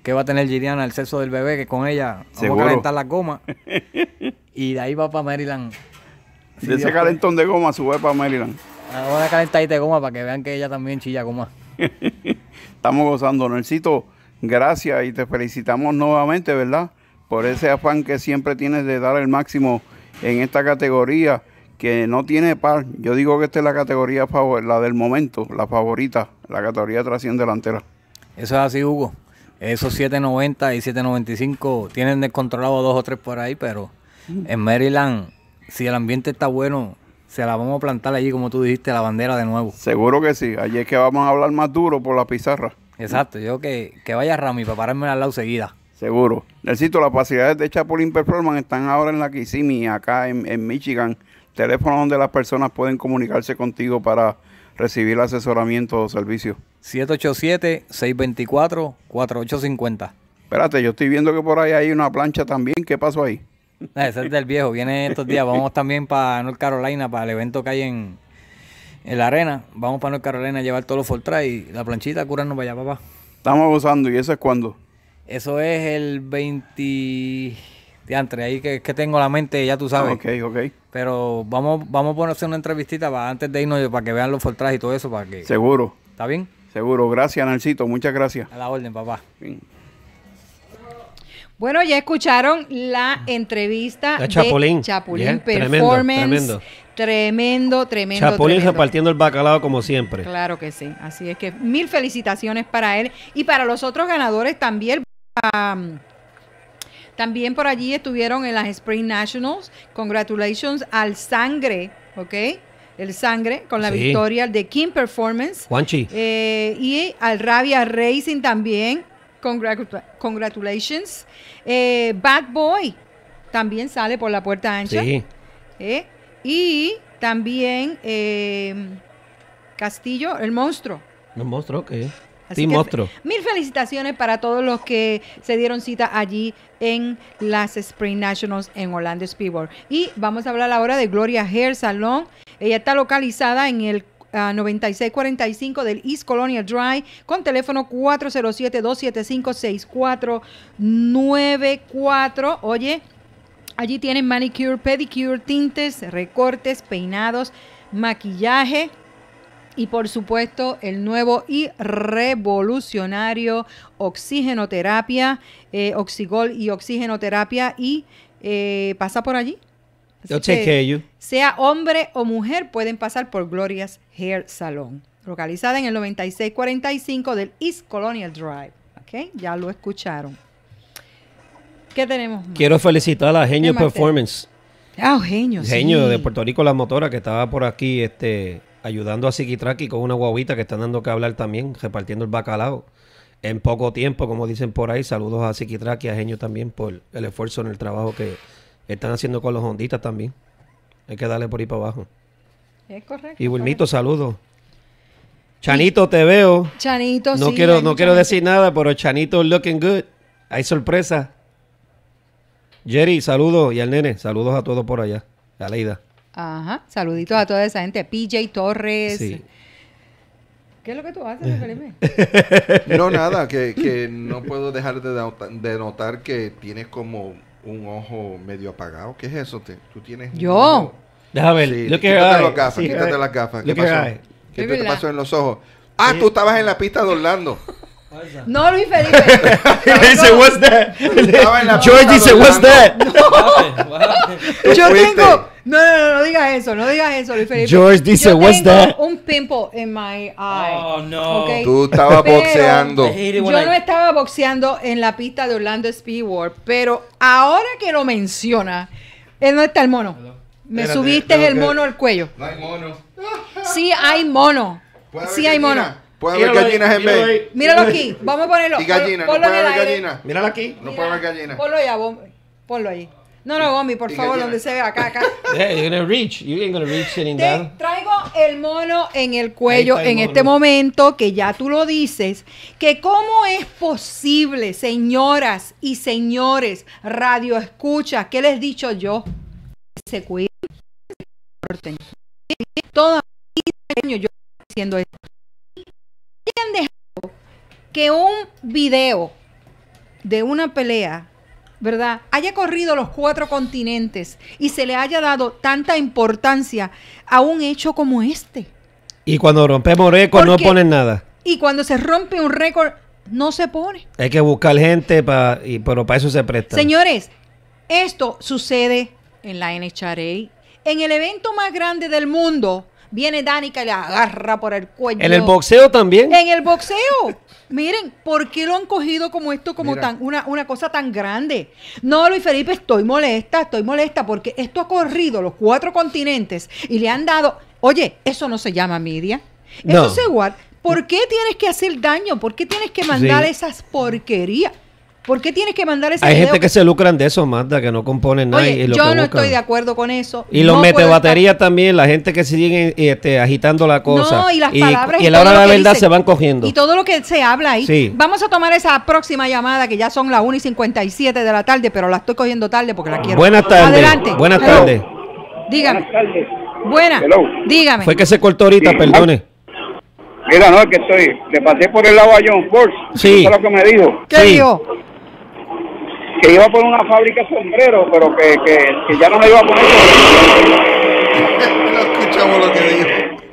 que va a tener Giriana el sexo del bebé, que con ella vamos ¿Seguro? a calentar la goma. Y de ahí va para Maryland. De ese calentón de goma sube para Maryland. Vamos a calentar de goma para que vean que ella también chilla goma. Estamos gozando, Nelsito. Gracias y te felicitamos nuevamente, ¿verdad? Por ese afán que siempre tienes de dar el máximo en esta categoría que no tiene par. Yo digo que esta es la categoría favor, la del momento, la favorita, la categoría de tracción delantera. Eso es así, Hugo. Esos siete noventa y siete noventa y cinco tienen descontrolado dos o tres por ahí, pero en Maryland, si el ambiente está bueno, se la vamos a plantar allí, como tú dijiste, la bandera de nuevo. Seguro que sí. Allí es que vamos a hablar más duro por la pizarra. Exacto. Yo que, que vaya Rami para pararme al lado seguida. Seguro. Necesito las facilidades de Chapulín Performance están ahora en la Kissimmee, acá en, en Michigan. Teléfono donde las personas pueden comunicarse contigo para recibir asesoramiento o servicio. siete ocho siete, seis dos cuatro, cuatro ocho cinco cero. Espérate, yo estoy viendo que por ahí hay una plancha también. ¿Qué pasó ahí? Ese es del viejo. Viene estos días. Vamos también para North Carolina, para el evento que hay en, en la arena. Vamos para North Carolina a llevar todos los Fortran y la planchita, curarnos para allá, papá. Estamos gozando. ¿Y eso es cuándo? Eso es el veinte... Diantre, ahí que, que tengo la mente, ya tú sabes. Ok, ok. Pero vamos, vamos a ponerse una entrevistita para antes de irnos, para que vean los Fortran y todo eso, para que... Seguro. ¿Está bien? Seguro. Gracias, Nelsito. Muchas gracias. A la orden, papá. Bien. Bueno, ya escucharon la entrevista de Chapulín, de Chapulín yeah, Performance. Tremendo, tremendo, tremendo. Chapulín tremendo. repartiendo el bacalao como siempre. Claro que sí. Así es que mil felicitaciones para él y para los otros ganadores también. Um, también por allí estuvieron en las Spring Nationals. Congratulations al Sangre, ¿ok? El Sangre con la Sí. victoria de King Performance. Juanchi. Eh, y al Rabia Racing también. Congratu- congratulations. Eh, Bad Boy también sale por la puerta ancha. Sí. Eh, y también eh, Castillo, el monstruo. No monstruo, ok. Así Sí, que monstruo. Mil felicitaciones para todos los que se dieron cita allí en las Spring Nationals en Orlando Speedway. Y vamos a hablar ahora de Gloria Hair Salon. Ella está localizada en el uh, noventa y seis cuarenta y cinco del East Colonial Drive con teléfono cuatro cero siete, dos siete cinco, seis cuatro nueve cuatro. Oye, allí tienen manicure, pedicure, tintes, recortes, peinados, maquillaje. Y por supuesto, el nuevo y revolucionario oxigenoterapia, eh, Oxigol y oxigenoterapia, y eh, pasa por allí. Así They'll take que, care of you. sea hombre o mujer, pueden pasar por Gloria's Hair Salon, localizada en el noventa y seis cuarenta y cinco del East Colonial Drive. ¿Ok? Ya lo escucharon. ¿Qué tenemos más? Quiero felicitar a Genio ¿Qué más Performance. Ah, Genio, Genio sí. de Puerto Rico, la motora, que estaba por aquí este, ayudando a Psiquitraki con una guaguita que están dando que hablar también, repartiendo el bacalao. En poco tiempo, como dicen por ahí, saludos a Psiquitraki y a Genio también por el esfuerzo en el trabajo que están haciendo con los honditas también. Hay que darle por ahí para abajo. Es correcto. Y Wilmito, saludos. Chanito, te veo. Chanito, no sí, quiero, hay no mucha quiero gente. decir nada, pero Chanito looking good. Hay sorpresa. Jerry, saludos. Y al nene, saludos a todos por allá. A Leida. Ajá, saluditos a toda esa gente. P J Torres. Sí. ¿Qué es lo que tú haces, Felipe? No, nada, que, que no puedo dejar de, nota- de notar que tienes como un ojo medio apagado. ¿Qué es eso? Te- ¿Tú tienes un ¿Yo? ojo? Deja ver. Sí, look at quítate her las eye. gafas, Sí, quítate eh, las gafas. ¿Qué look at pasó? her eye. ¿Qué Es te verdad. pasó en los ojos? Ah, tú estabas en la pista de Orlando. No, Luis Felipe. He dice, what's that? Estaba en la George pista dice, de what's Orlando. that? Tú Yo fuiste. tengo. No, no, no, no digas eso, no digas eso, Luis Felipe. George dice, Yo "What's tengo that?" un pimple in my eye. Oh, no. ¿ok? Tú estabas Pero boxeando. Yo no estaba boxeando en la pista de Orlando Speedway, pero ahora que lo menciona, él no está el mono. Me Espérate, subiste tengo el que- mono al cuello. No hay mono. Sí hay mono. ¿Puede haber Sí hay mono. gallina? ¿Puede haber Míralo ahí, gallinas en míralo vez? ahí. Míralo aquí. Vamos a ponerlo. Y gallina, no Ponlo puede en el haber aire. gallina. Mírala aquí. No puede haber gallina. Ponlo allá, Bom- ponlo ahí. No, no, Gomi, por Y favor, gallina. donde se vea, acá, acá. Yeah, you're gonna reach. You ain't gonna reach sitting Te down. traigo el mono en el cuello Ahí está el en mono. este momento, que ya tú lo dices, que cómo es posible, señoras y señores, radio escuchas, ¿qué les he dicho yo? Que se cuiden, que se comporten. Toda mi vida yo diciendo esto. Y han dejado que un video de una pelea, ¿verdad?, haya corrido los cuatro continentes y se le haya dado tanta importancia a un hecho como este. Y cuando rompemos récord no ponen nada. Y cuando se rompe un récord, no se pone. Hay que buscar gente, pa, y, pero para eso se presta. Señores, esto sucede en la N H R A. En el evento más grande del mundo, viene Danica y le agarra por el cuello. ¿En el boxeo también? En el boxeo. Miren, ¿por qué lo han cogido como esto, como Mira. tan una, una cosa tan grande? No, Luis Felipe, estoy molesta, estoy molesta porque esto ha corrido los cuatro continentes y le han dado... Oye, eso no se llama media. No. Eso se guarda. ¿Por qué tienes que hacer daño? ¿Por qué tienes que mandar Sí. esas porquerías? ¿Por qué tienes que mandar ese Hay video gente que se lucran de eso, Magda, que no componen nada. Oye, y lo yo que no buscan. estoy de acuerdo con eso. Y los No mete puedo baterías también, la gente que sigue este, agitando la cosa. No, y las palabras y y a la todo hora de lo la que verdad dicen. se van cogiendo. Y todo lo que se habla ahí. Sí. Vamos a tomar esa próxima llamada que ya son las una y cincuenta y siete de la tarde, pero la estoy cogiendo tarde porque la quiero. Buenas tardes. Adelante. Buenas Hello. tardes. Dígame. Buena. Dígame. Fue que se cortó ahorita, Sí. perdone. Mira, no, es que estoy, le pasé por el lado a John Ford. Sí. Eso es lo que me dijo. ¿Qué dijo? Que iba por una fábrica de sombreros, pero que, que, que ya no me iba a poner. No escuchamos lo que dijo.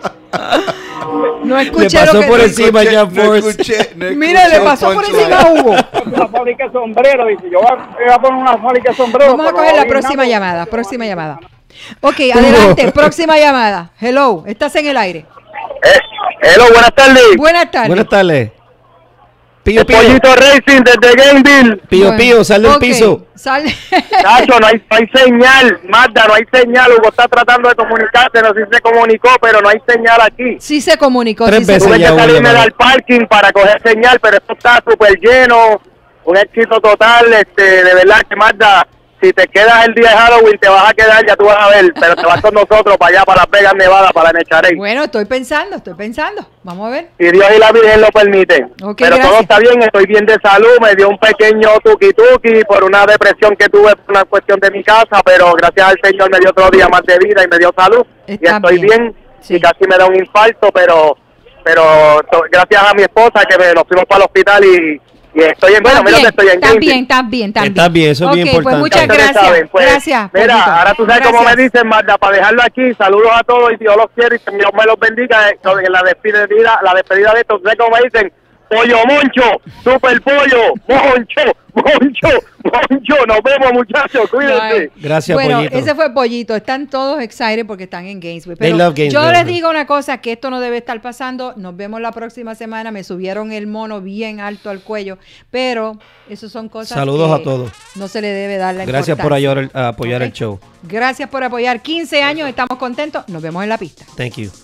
No escuché Le pasó lo que por dijo. encima escuché, ya no Force. escuché, no Mira, escuché le un pasó por punchline. encima a Hugo. Una fábrica de sombreros, dice, yo voy a poner una fábrica de sombreros. Vamos a pero coger no la oí próxima nada. llamada. Próxima llamada. Ok, adelante. Próxima llamada. Hello. Estás en el aire. Hello, buenas tardes. Buenas tardes. Buenas tardes. Pío, El pío. Pollito Racing desde Gameville. Pío, Bueno, pío, sal del ok, piso. Sal. Nacho, no hay, no hay señal. Magda, no hay señal. Hugo está tratando de comunicarse. No sé si se comunicó, pero no hay señal aquí. Sí se comunicó. Tres sí se veces Tuve que ya hubo salirme llamada. al parking para coger señal, pero esto está súper lleno. Un éxito total. Este, de verdad que Magda, si te quedas el día de Halloween, te vas a quedar, ya tú vas a ver. Pero te vas con nosotros para allá, para Las Vegas, Nevada, para Necharey. Bueno, estoy pensando, estoy pensando. Vamos a ver. Si Dios y la Virgen lo permiten. Ok, Pero gracias. todo está bien, estoy bien de salud, me dio un pequeño tuki tuki por una depresión que tuve por una cuestión de mi casa, pero gracias al Señor me dio otro día más de vida y me dio salud. Está y estoy bien. bien, y casi me da un infarto, pero pero to- gracias a mi esposa que me, nos fuimos para el hospital y, y estoy en, bueno, mira que estoy en Está Greenville. bien, está bien, está bien. Está bien, eso es bien Ok, pues importante. muchas Ustedes gracias. saben, pues, Gracias. Mira, Pollito. ahora tú sabes cómo me Gracias. dicen, Magda, para dejarlo aquí, saludos a todos y Dios los quiere y que Dios me los bendiga eh, en la despedida, la despedida de estos, ¿sabes cómo me dicen? Pollo Moncho, super pollo, Moncho, Moncho, Moncho, nos vemos muchachos, cuídense. Ay. Gracias, Bueno, Pollito. ese fue Pollito. Están todos excited porque están en Gainesville. They Pero love Gainesville. yo les digo una cosa, que esto no debe estar pasando. Nos vemos la próxima semana. Me subieron el mono bien alto al cuello. Pero eso son cosas Saludos que a todos. no se le debe dar la Gracias por importancia. apoyar, el- apoyar Ok. el show. Gracias por apoyar. quince años, estamos contentos. Nos vemos en la pista. Thank you.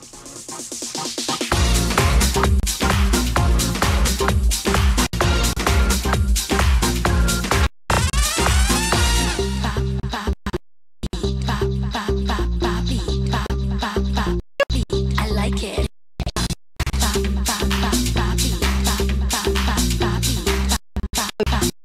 I like it.